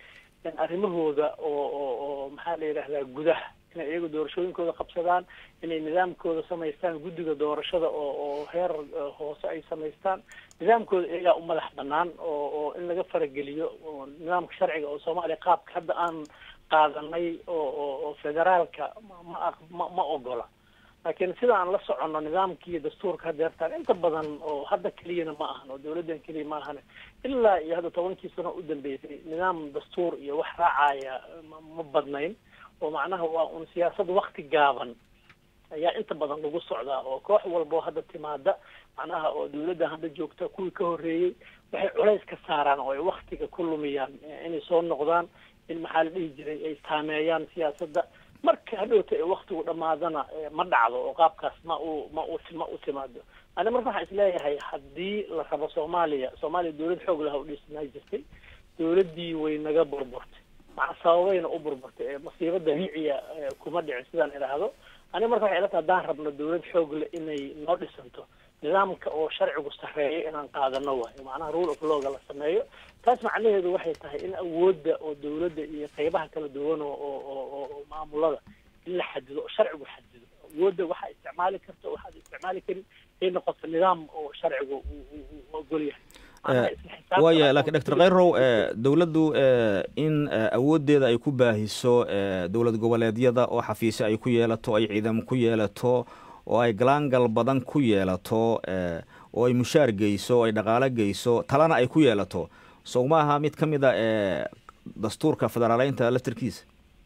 arrimahooda oo maxaa la yidhaahdaa gudaha inay iyagu doorashooyinkooda qabsadaan inay nidaamkooda samaystaan guddiga doorashada oo heer hoose ay samaystaan nidaamkooda iyagaa u madax bannaan oo in laga farageliyo nidaamka sharciga oo soomaaliya qaabka hadda aan qaadanay oo federaalka ma ogola laakiin sida aan la soconno nidaamkii iyo dastuurka hadeertaan inta badan oo hadda keliyana ma ahan oo dawladdan keliya ma ahan ilaa iyo hadda 10 sano u dambeysay nidaam dastuur iyo wax raacaya ma badnayn oo macnaha waa un siyaasad waqti gaaban ayaa inta badan lagu socdaa oo koox walba hadda timaada macnaha oo dawladda hadda joogta kuwii ka horreeyay waxay culays ka saaraan oo ay waqtiga ku lumiyaan inay soo noqdaan in maxaa la dhihi jiray ay saameeyaan siyaasadda marka hadhowta ee waqtigu dhamaadana ma dhacdo oo qaabkaas ma u timaado ana marka waxaan isleeyahay haddii la rabo soomaaliya dawlad xoog laha u dhisnaa jirtay dawladdii way naga burburtay maca sababayna u burburtay masiibo dabiiciya kuma dhicin sidaan idhaahdo ani marka waxay ila tahay haddaan rabno dawlad xoog leh inay noo dhisanto nidaamka oo sharcigu sarreeyo inaan qaadano waayo macnaha rule of lawga la sameeyo taas macnaheedu waxay tahay in awoodda oo dawladda iyo qaybaha kala duwan oo maamulada in la xadido oo sharcigu xadido awoodda waxaa isticmaali karta waxaad isticmaali karin ay noqoto nidaam oo sharcigu u ogol yahay waaya laakiin doctor khayrow dawladdu in awooddeeda ay ku baahiso dowlad goboleedyada oo xafiisyo ay ku yeelato ay ciidamo ku yeelato oo ay galaangal badan ku yeelato oo ay mushaar geyso ay dhaqaale geyso talana ay ku yeelato sow maaha mid ka mid a dastuurka federaaleynta laftirkiisa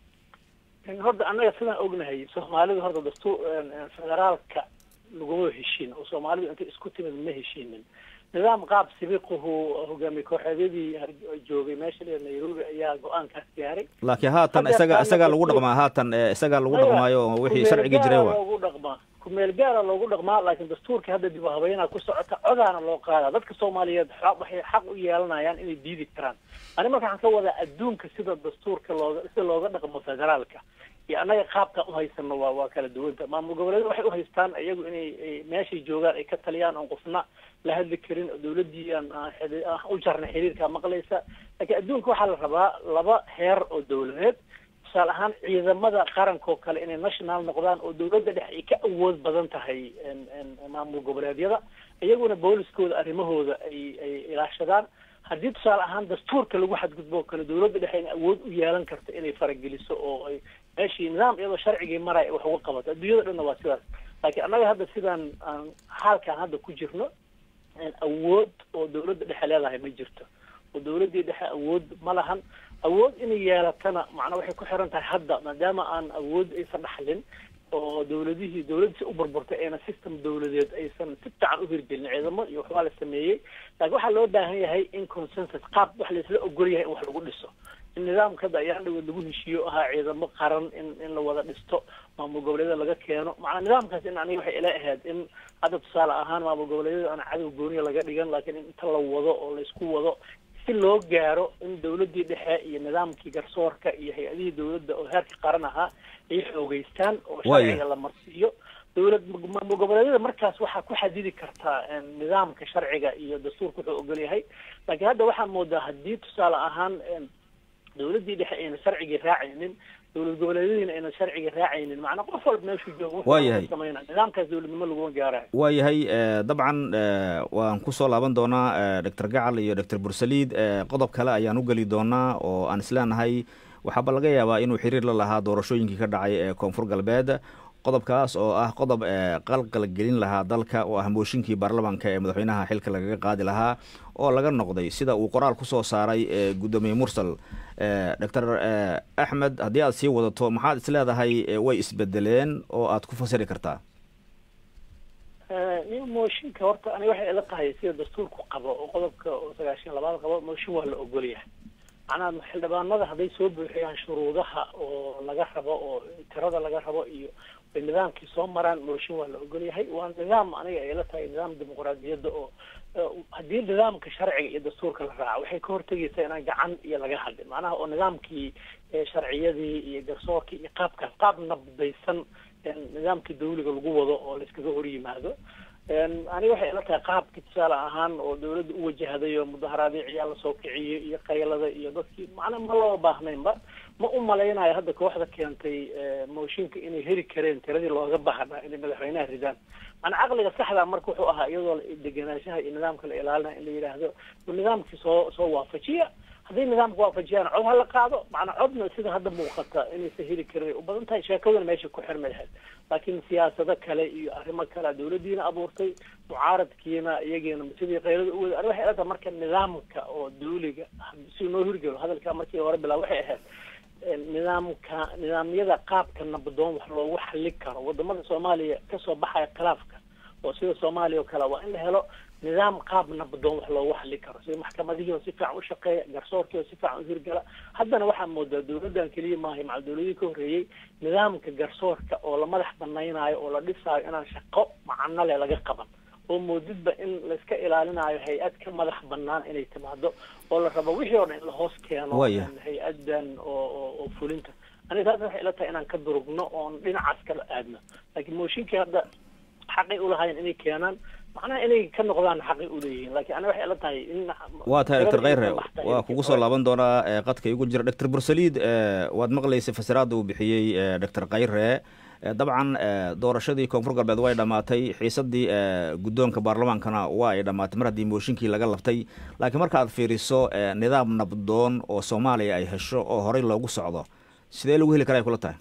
horta annaga sidaan ognahay soomaalidu horta dastuur federaalka laguma heshiin oo soomaalidu intay isku timid ma heshiinin nidaam qaab sibiquhu hogaamiye kooxeedyadii joogay meesha la Nairobi ayaa go'aankaas gaaray laakiin haatan isaga lagu dhaqmaa haatan isaga lagu dhaqmaayo wixii sharciga jiray waa lagu dhaqmaa kumeel gaara loogu dhaqmaa laakiin dastuurka hadda dib u habeynaa ku socota codaana loo qaadaa dadka Soomaaliyeed waxay xaq u yeelanayaan inay diidi karaan ani marka waxaan ka wadaa adduunka sida dastuurka looga dhaqmo federaalka iyo anaga qaabka u haysano waa kala duwanta maamul goboleed waxay u haystaan iyagu inay meeshay joogaan ay ka taliyaan oo qofna la hadli karin dawladdii aan u jarnay xiriirka maqlaysa laakiin adduunka waxaa la rabaa laba heer oo dawladeed tusaale ahaan ciidamada qaranka oo kale inay national noqdaan oo dawladda dhexe ay ka awood badan tahay maamul goboleedyada iyaguna booliskooda arrimahooda ay ilaashadaan haddii tusaale ahaan dastuurka lagu xadgudbo oo kale dawladda dhexe inay awood u yeelan karto inay farageliso oo ay meeshii nidaam iyadoo sharcigii maraya wax uga qabato adduunyada dhanna waa sidaas laakiin annaga hadda sidaan xaalkaan hadda ku jirno awood oo dawladda dhexe leedahay ma jirto oo dawladdii dhexe awood ma lahan awood inay yeelatana macnaa waxay ku xiran tahay hadda maadaama aan awood aysan dhaxlin oo dawladii si u burburtay ayna system dawladeed aysan si fiican u hirgelin ciidamo iyo waxbaa la sameeyey laakiin waxaa loo baahan yahay in consensus qaab wax laisla ogol yahay in wax lagu dhiso in nidaamka hadda ayaan dhawood lagu heshiiyo ahaa ciidamo qaran in la wada dhisto maamul goboleedyada laga keeno macnaa nidaamkaas in aniga waxay ila ahayd in hadda tusaale ahaan maamul goboleedyada aan cadow gooniya laga dhigan laakiin in inta la wado oo la isku wado si loo gaaro in dawladdii dhexe iyo nidaamkii garsoorka iyo hay-adihii dawladda oo heerka qaran ahaa ay xoogeystaan oo sharciga la marsiiyo maamul goboleedyada markaas waxaa ku xadidi kartaa nidaamka sharciga iyo dastuurka wuxuu ogol yahay laakiin hadda waxaan moodaa haddii tusaale ahaan dawladdii dhexe ayna sharcigii raacaynin dowlad goboleedyadiina ayna sharciga raacaynin macnaa qof walba meeshuu joogo wuxuu sameynaa nidaamkaas dawladnimo laguma gaarayo waa yahay dabcan waan ku soo laaban doonaa doctor gacal iyo doctor bursaliid qodob kale ayaan u geli doonaa oo aan isleenahay waxaaba laga yaabaa inuu xiriir la lahaa doorashooyinkii ka dhacay ee koonfur galbeed qodobkaas oo ah qodob qalqal gelin lahaa dalka oo ah mooshinkii baarlamaanka ee madaxweynaha xilka lagaga qaadi lahaa oo laga noqday sida uu qoraal ku soo saaray gudoomiye mursal doctor axmed haddii aad sii wadato maxaad isleedahay way isbedeleen oo aad ku fasiri kartaa mooshinka horta aniga waxay ila tahay sida dastuurku qabo oo qodobka 92 qabo mooshin waa la ogol yahay macnaha xildhibaanada hadday soo buuxiyaan shuruudaha oo laga rabo oo tirada laga rabo iyo nidaamkii soo maraan mooshin waa la ogol yahay waa nidaam aniga ay la tahay nidaam dimuqraadiyadda oo haddii nidaamka sharciga iyo dastuurka la raaco waxay ka hortegaysaa inaan gacan iyo laga hadlin macnaha oo nidaamkii sharciyadii iyo garsoorkii iyo qaab nabdaysan nidaamkii dawliga lagu wado oo la iskaga hor yimaado aniga waxay ila tahay qaabka tusaale ahaan oo dawladda u wajahday oo mudaharaadii ciyaal lasoo kiciyey iyo qaylada iyo dadkii macnaa ma loo baahnaynba ma u malaynayo hadda kooxda keentay mooshinka inay heli kareen tiradii looga baahnaa inay madaxweynaha ridaan macnaa caqliga saxda marka wuxuu ahaa iyadoo degenaanshaha iyo nidaamka la ilaalinaya in la yidhaahdo nidaamkii soo waafajiya haddii nidaamka waafajiyaan cod hala qaado macnaa codna sida hadda muuqata inaysa heli karin u badan tahay sheekaduna meesha ku xirmi lahayd laakiin siyaasado kale iyo arrimo kale dawladdiina abuurtay mucaaradkiina iyagiina sidii qaylada u wada ani waxay ila tahay marka nidaamka oo dawliga si noo hirgelo hadalkaa markii hore bilaa waxay ahayd nidaamyada qaabka nabadoon wax loogu xallin karo wadamada Soomaaliya ka soo baxaya khilaafka oo sida Soomaaliya oo kale waa in la helo nidaam qaab nabadoon wax loogu xallin karo sida maxkamadihii oo si fiican u shaqeeya garsoorkii oo si fiican u hirgala haddana waxaa moodaa dawladdan keliya maahay macal dawladii ka horreeyey nidaamka garsoorka oo la madax banaynayo oo la dhisaayo inaan shaqo macno leh laga qaban oo moodidba in la iska ilaalinayo hay-ad ka madax banaan inay timaado oo la rabo wixii oo dhan in la hoos keeno hay-adan oo fulinta aniga taas waxay ila tahay inaan ka durugno oon dhinacaas kala aadno laakiin mooshinkii hadda xaqay u lahayn inay keenaan macnaha inay ka noqdaan xaqay u leeyihiin laakiin aniga waxay ila tahay in waa tahay Dr. Khayre waa kugu soo laaban doonaa qadka igu jira Dr. Bursaliid waad maqlaysay fasiraada uu bixiyey Dr. Khayre dabcan doorashadii koonfur galbeed way dhamaatay xiisadii guddoonka baarlamaankana waa ay dhamaatay mar haddii mooshinkii laga laftay laakiin marka aad fiiriso nidaam nabdoon oo Soomaaliya ay hesho oo horey loogu socdo sidee lagu heli karaa kula tahay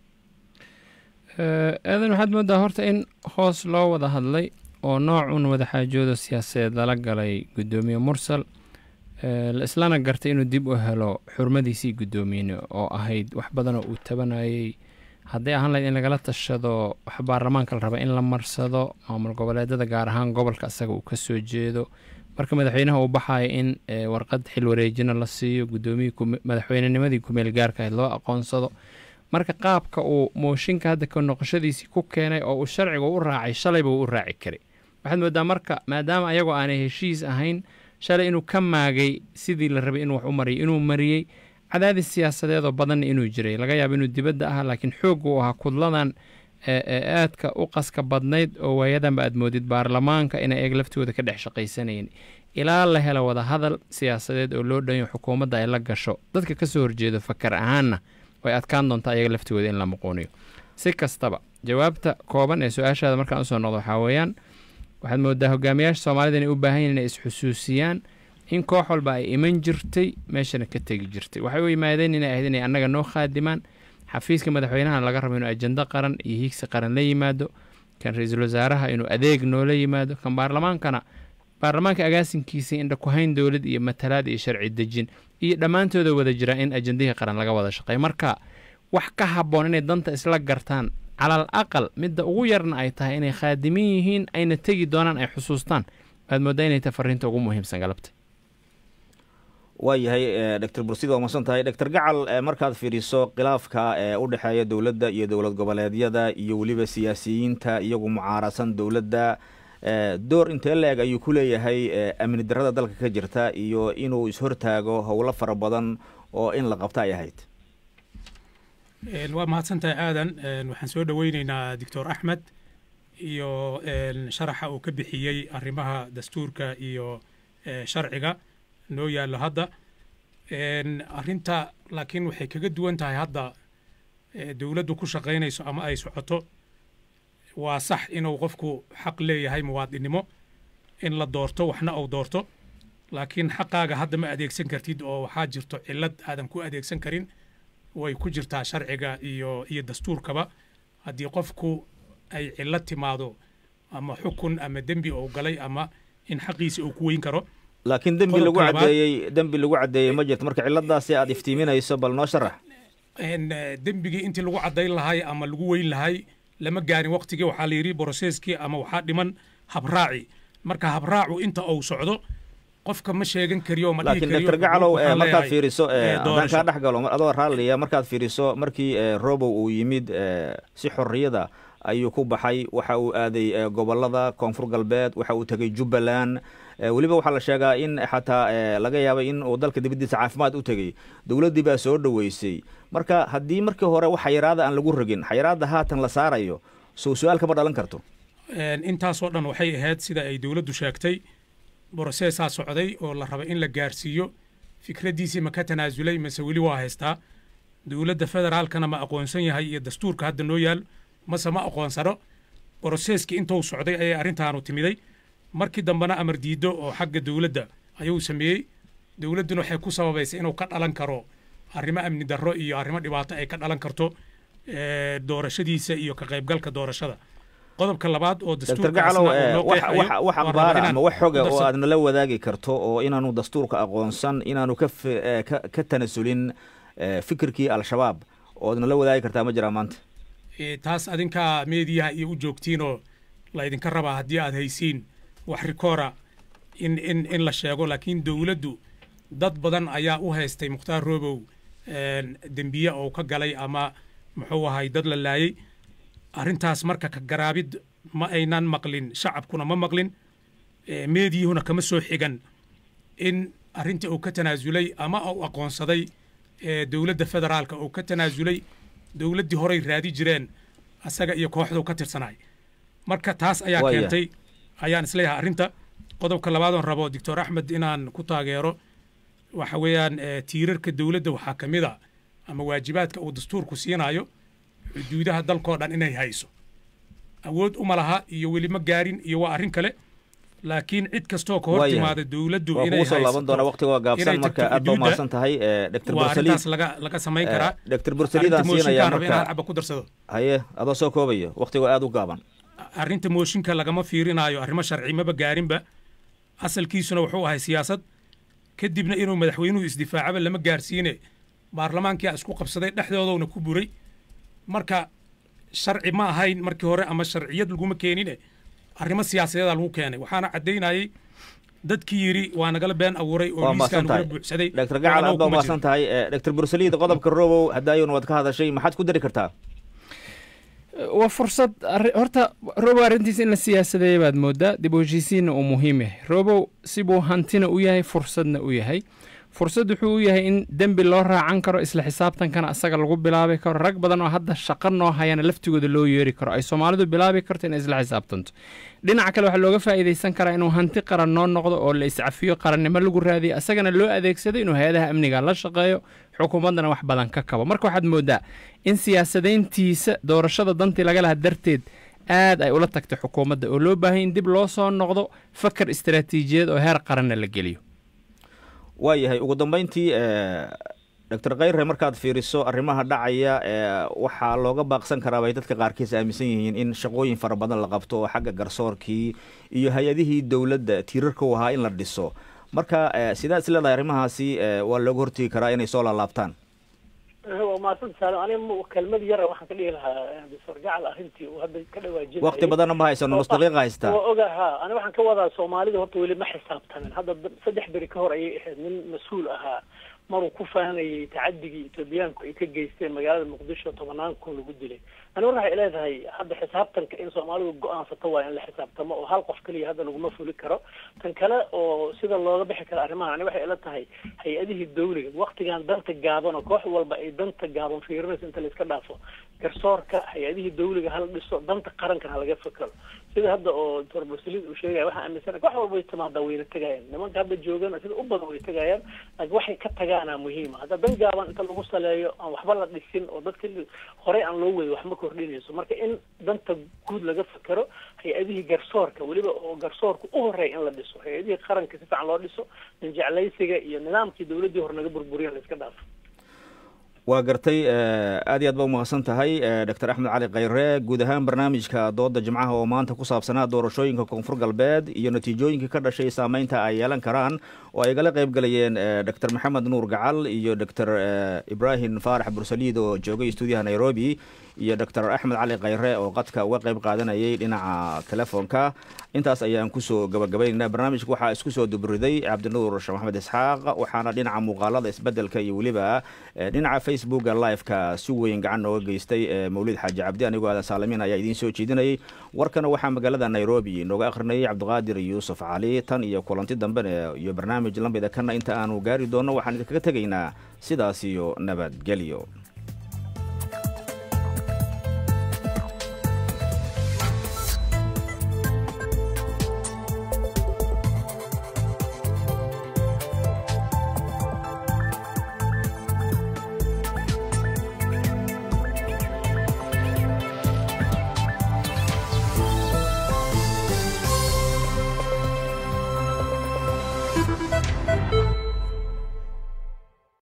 aadan waxaad moodaa horta in hoos loo wada hadlay oo noocun wadaxaajooda siyaasadeed lala galay guddoomiye mursal islana gartay inuu dib u helo xurmadiisii guddoomiyene oo ahayd wax badan oo uu tabanayay hadday ahaan lahayd in lagala tashado wax baarlamaanka la raba in la marsado maamul goboleedada gaar ahaan gobolka asaga uu ka soo jeedo marka madaxweynaha uu baxayo in warqad xil wareejina la siiyo guddoomiyii madaxweynenimadii kumeel gaarka ahayd loo aqoonsado marka qaabka uu mooshinka hadda ka noqoshadiisii ku keenay oo uu sharciga u raacay shalayba uu u raaci karay waxaad moodaa marka maadaama ayagoo aanay heshiis ahayn shalay inuu ka maagay sidii la rabay inuu wax u mariyo inuu mariyey cadaadis siyaasadeedoo badanna inuu jiray laga yaabo inuu dibadda ahaa laakiin xoog uu ahaa kudladan aadka u qaska badnayd oo waayadanba aad moodid baarlamaanka inay eeg laftooda ka dhex shaqaysanayeen ilaa la helo wada hadal siyaasadeed oo loo dhanyo xukuumadda ay la gasho dadka ka soo horjeedo fakar ahaanna way adkaan doontaa ayaga laftooda in la muquuniyo si kastaba jawaabta kooban ee su-aashaada markaan usoo noqdo waxaa weeyaan waxaad moodaa hogaamiyaasha soomaalida inay u baahan yihin inay isxusuusiyaan in koox walba ay iman jirtay meeshana ka tegi jirtay waxay u yimaadeen inay ahayd inay annaga noo khaadimaan xafiiska madaxweynaha laga rabo inuu ajando qaran iyo hiigsi qaran la yimaado kan ra-iisul wasaaraha inuu adeeg noola yimaado kan baarlamaanka agaasinkiisa indha ku hayn dowlad iyo matalaad iyo sharci dejin iyo dhammaantooda wada jiraa in ajandihii qaran laga wada shaqeeyo marka wax ka habboon inay danta isla gartaan calal aqal midda ugu yarna ay tahay inay khaadimin yihiin ayna tegi doonaan ay xusuustaan waad moodaa inay tahay fariinta ugu muhiimsan galabta waayahay Dr. Bursid waa masan tahay Dr. Gacal markaad fiiriso khilaafka u dhexeeya dowladda iyo dowlad goboleedyada iyo waliba siyaasiyiinta iyagu mucaarasan dowladda door intee leeg ayuu ku leeyahay amni darrada dalka ka jirta iyo inuu ishortaago howlo fara badan oo in la qabta ay ahayd waa mahadsantahay aadan waxaan soo dhaweynaynaa Dr. Axmed iyo sharaxa uu ka bixiyey arrimaha dastuurka iyo sharciga noo yaallo hadda arrinta laakiin waxay kaga duwan tahay hadda dowladdu ku shaqaynayso ama ay socoto waa sax inuu qofku xaq leeyahay muwaadinimo in la doorto waxna uu doorto laakiin xaqaaga hadda ma adeegsan kartid oo waxaa jirto cillad aadan ku adeegsan karin way ku jirtaa sharciga iyo dastuurkaba haddii qofku ay cillad timaado ama xukun ama dembi uu galay ama in xaqiisa uu ku weyn karo laakiin dembi lagu cadeeyey ma jirto marka cilladaasi aad iftiiminayso bal noo sharax dembigii intii lagu cadayn lahay ama lagu weyn lahay lama gaarin waqtigii waxaa la yidhi broseskii ama waxaa dhiman habraaci marka habraacu inta uu socdo qofka ma sheegan kariyo ma dhihi kariyo laakiin Dr. Gacalow markaad fiiriso haddaan kaa dhex galo adoo raalliya markaad fiiriso markii Robow uu yimid si xorriyada ayuu ku baxay waxa uu aaday gobolada koonfur galbeed waxa uu tagay Jubbaland waliba waxaa la sheegaa in xataa laga yaabay in uu dalka dibadiisa caafimaad u tagay dowladdii baa soo dhaweysay marka haddii markii hore wax xayiraada aan lagu rogin xayiraada haatan la saarayo soo su'aal kama dhalan karto intaasoo dhan waxay ahayd sida ay dowladdu sheegtay broseesaa socday oo la rabay in la gaarsiiyo fikraddiisii ma ka tanaasulay mase weli waa haystaa dowladda federaalkana ma aqoonsan yahay iyo dastuurka hadda noo yaal mase ma aqoonsano broseeskii intuu socday ayay arrintaanu timiday markii dambena amar diiddo oo xagga dowladda ayuu sameeyey dowladduna waxay ku sababaysay inuu ka dhalan karo arrimo amni darro iyo arrimo dhibaato ay ka dhalan karto doorashadiisa iyo ka qaybgalka doorashada qodobka labaad oo wax akhbaar ama wax xoga oo aad nala wadaagi karto oo inaanu dastuurka aqoonsan inaanu ka tanasulin fikirkii al-shabaab oo aad nala wadaagi kartaa ma jiraa maanta taas adinkaa meediyaha iyo u joogtiinoo laydinka rabaa haddii aad haysiin wax rikoora in la sheego laakiin dowladdu dad badan ayaa u haystay mukhtaar roobow dembiye oo ka galay ama muxuu ahay dad la laayay arrintaas marka ka garaabid ma aynan maqlin shacabkuna ma maqlin meediyuhuna kama soo xigan in arrinta uu ka tanaasulay ama uu aqoonsaday dowladda federaalka uu ka tanaasulay dowladdii horey raadi jireen asaga iyo kooxduu ka tirsanaay marka taas ayaa keentay ayaan isleeyahay arrinta qodobka labaadoon rabo doctor axmed inaan ku taageero waxa weeyaan tiirarka dowladda waxaa ka mid a ama waajibaadka uu dastuurku siinayo xuduudaha dalkoo dhan inay hayso awood uma laha iyo weli ma gaarin iyo waa arrin kale laakiin cid kastoo ka hor timaada dowladdu inay hayso laaban doona waqtiga gaabsan marka aad u maasan tahay Dr. Bursalid laga sameyn karaa Dr. Bursalid aan siinaya marka ku darsado haye adoo soo koobayo waqtiga aad u gaaban arrinta mooshinka lagama fiirinayo arrimo sharci maba gaarinba asalkiisuna wuxuu ahay siyaasad kadibna inuu madaxweynuhu isdifaacaba lama gaarsiine baarlamaankii isku qabsaday dhexdooduna ku buray marka sharci ma ahayn markii hore ama sharciyad laguma keenine arrimo siyaasadeeda lagu keenay waxaana caddaynayay dadkii yidhi waa nagala been abuuray oo miiskaan ugala buuxsaday dr gacal aad baa umahadsan tahay dr Bursalid qodobka roobow haddaayuna waad ka hadashay maxaad ku dari kartaa waa fursad horta robow arrintiisa in la siyaasadeeya baad moodaa dib u heshiisiinna uu muhiim yahay robow sibuu hantina u yahay fursadna u yahay fursad wuxuu u yahay in dembi loo raacan karo isla xisaabtankana asaga lagu bilaabi karo rag badan oo hadda shaqo noo hayana laftigooda loo yeeri karo ay soomaalidu bilaabi karto inay isla xisaabtanto dhinaca kale waxaa looga faa'iidaysan karaa inuu hanti qaran noo noqdo oo la iscafiyo qarannimo lagu raadiyo asagana loo adeegsado inuu hay-adaha amniga la shaqeeyo xukuumaddana wax badan ka kabo marka waxaad moodaa in siyaasadayntiisa doorashada dantii laga lahaa darteed aad ay ula tagtay xukuumadda oo loo baahay in dib loo soo noqdo fakar istaraatiijiyaed oo heer qaranna la geliyo waayahay ugu dambayntii dr khayre markaad fiiriso arrimaha dhacaya waxaa looga baaqsan karaa bay dadka qaarkiis aaminsan yihiin in shaqooyin fara badan la qabto oo xagga garsoorkii iyo hay-adihii dowladda tiirarka u ahaa in la dhiso marka sidaa is leedahay arrimahaasi waa looga hortegi karaa inay soo laalaabtaan waa mahadsan saalim aniga kelmad yara waxaan ka dhigi lahaa doctor gacal arrintii uu hadda ka dhawaajinayay waqti badanna ma haysano nus daqiiqa haystaa waa ogaha aniga waxaan ka wadaa soomaalida horta weli ma xisaabtamin hadda 3 beri ka hor ayay ahayd nin mas-uul ahaa maruu ku faanayay tacadigii etoobiyaanku ay ka geysteen magaalada muqdisho 10 kun lagu dilay aniga waxay leedahay hadda xisaabtanka in soomaalidu go-aansato waa in la xisaabtamo oo hal qof kaliya hadda laguma fuli karo tan kale oo sida looga bixi karo arrimaha aniga waxay ila tahay hay-adihii dawliga waqtigan danta gaaban oo koox walba ay danta gaaban fiirinayso inta la iska dhaafo garsoorka hay-adihii dawliga hala dhiso danta qarankan halaga fakaro sida hadda oo Dr. Bursalid uu sheegay waxaa aaminsan wax walba way timaada wayna tagayaan nimanka hadda joogan sida u badan way tagayaan laakiin waxay ka tagaana muhiima hadda dan gaaban inta lagu saleeyo aan waxba la dhisin oo dadka hore aan loo weeyo wax ma kordhinayso marka in danta guud laga fakaro hay-adihii garsoorka weliba oo garsoorka u horeeya in la dhiso hay-adihii qaranka si fiican loo dhiso ninjeclaysiga iyo nidaamkii dowladdii hore naga burburiyan la iska dhaafo waa gartay aad iyo aad ba umahadsan tahay dr axmed cali khayre guud ahaan barnaamijka dooda jimcaha oo maanta ku saabsanaa doorashooyinka koonfur galbeed iyo natiijooyinkii ka dhashay saameynta ay yeelan karaan oo ay gala qayb galayeen dr maxamed nuur gacal iyo dr ibrahim faarax Bursalid oo joogay stuudiyaha nairobi iyo dr axmed cali khayre oo qadka uga qayb qaadanayay dhinaca telefoonka intaas ayaan kusoo gabagabaynaynaa barnaamijka waxaa isku soo dubriday cabdinuur sheekh maxamed isxaaq waxaana dhinaca muuqaalada isbedelka iyo weliba dhinaca facebooka live-ka si weyn gacan nooga geystay mawlid xaaji cabdi anigoo aadan saalimiin ayaa idiin soo jeedinayay warkana waxaa magaalada nairobi nooga akhrinayay cabdiqaadir yuusuf cali tan iyo kulanti dambene iyo barnaamij lamida kana inta aanu gaari doono waxaan idinkaga tegaynaa sidaas iyo nabadgelyo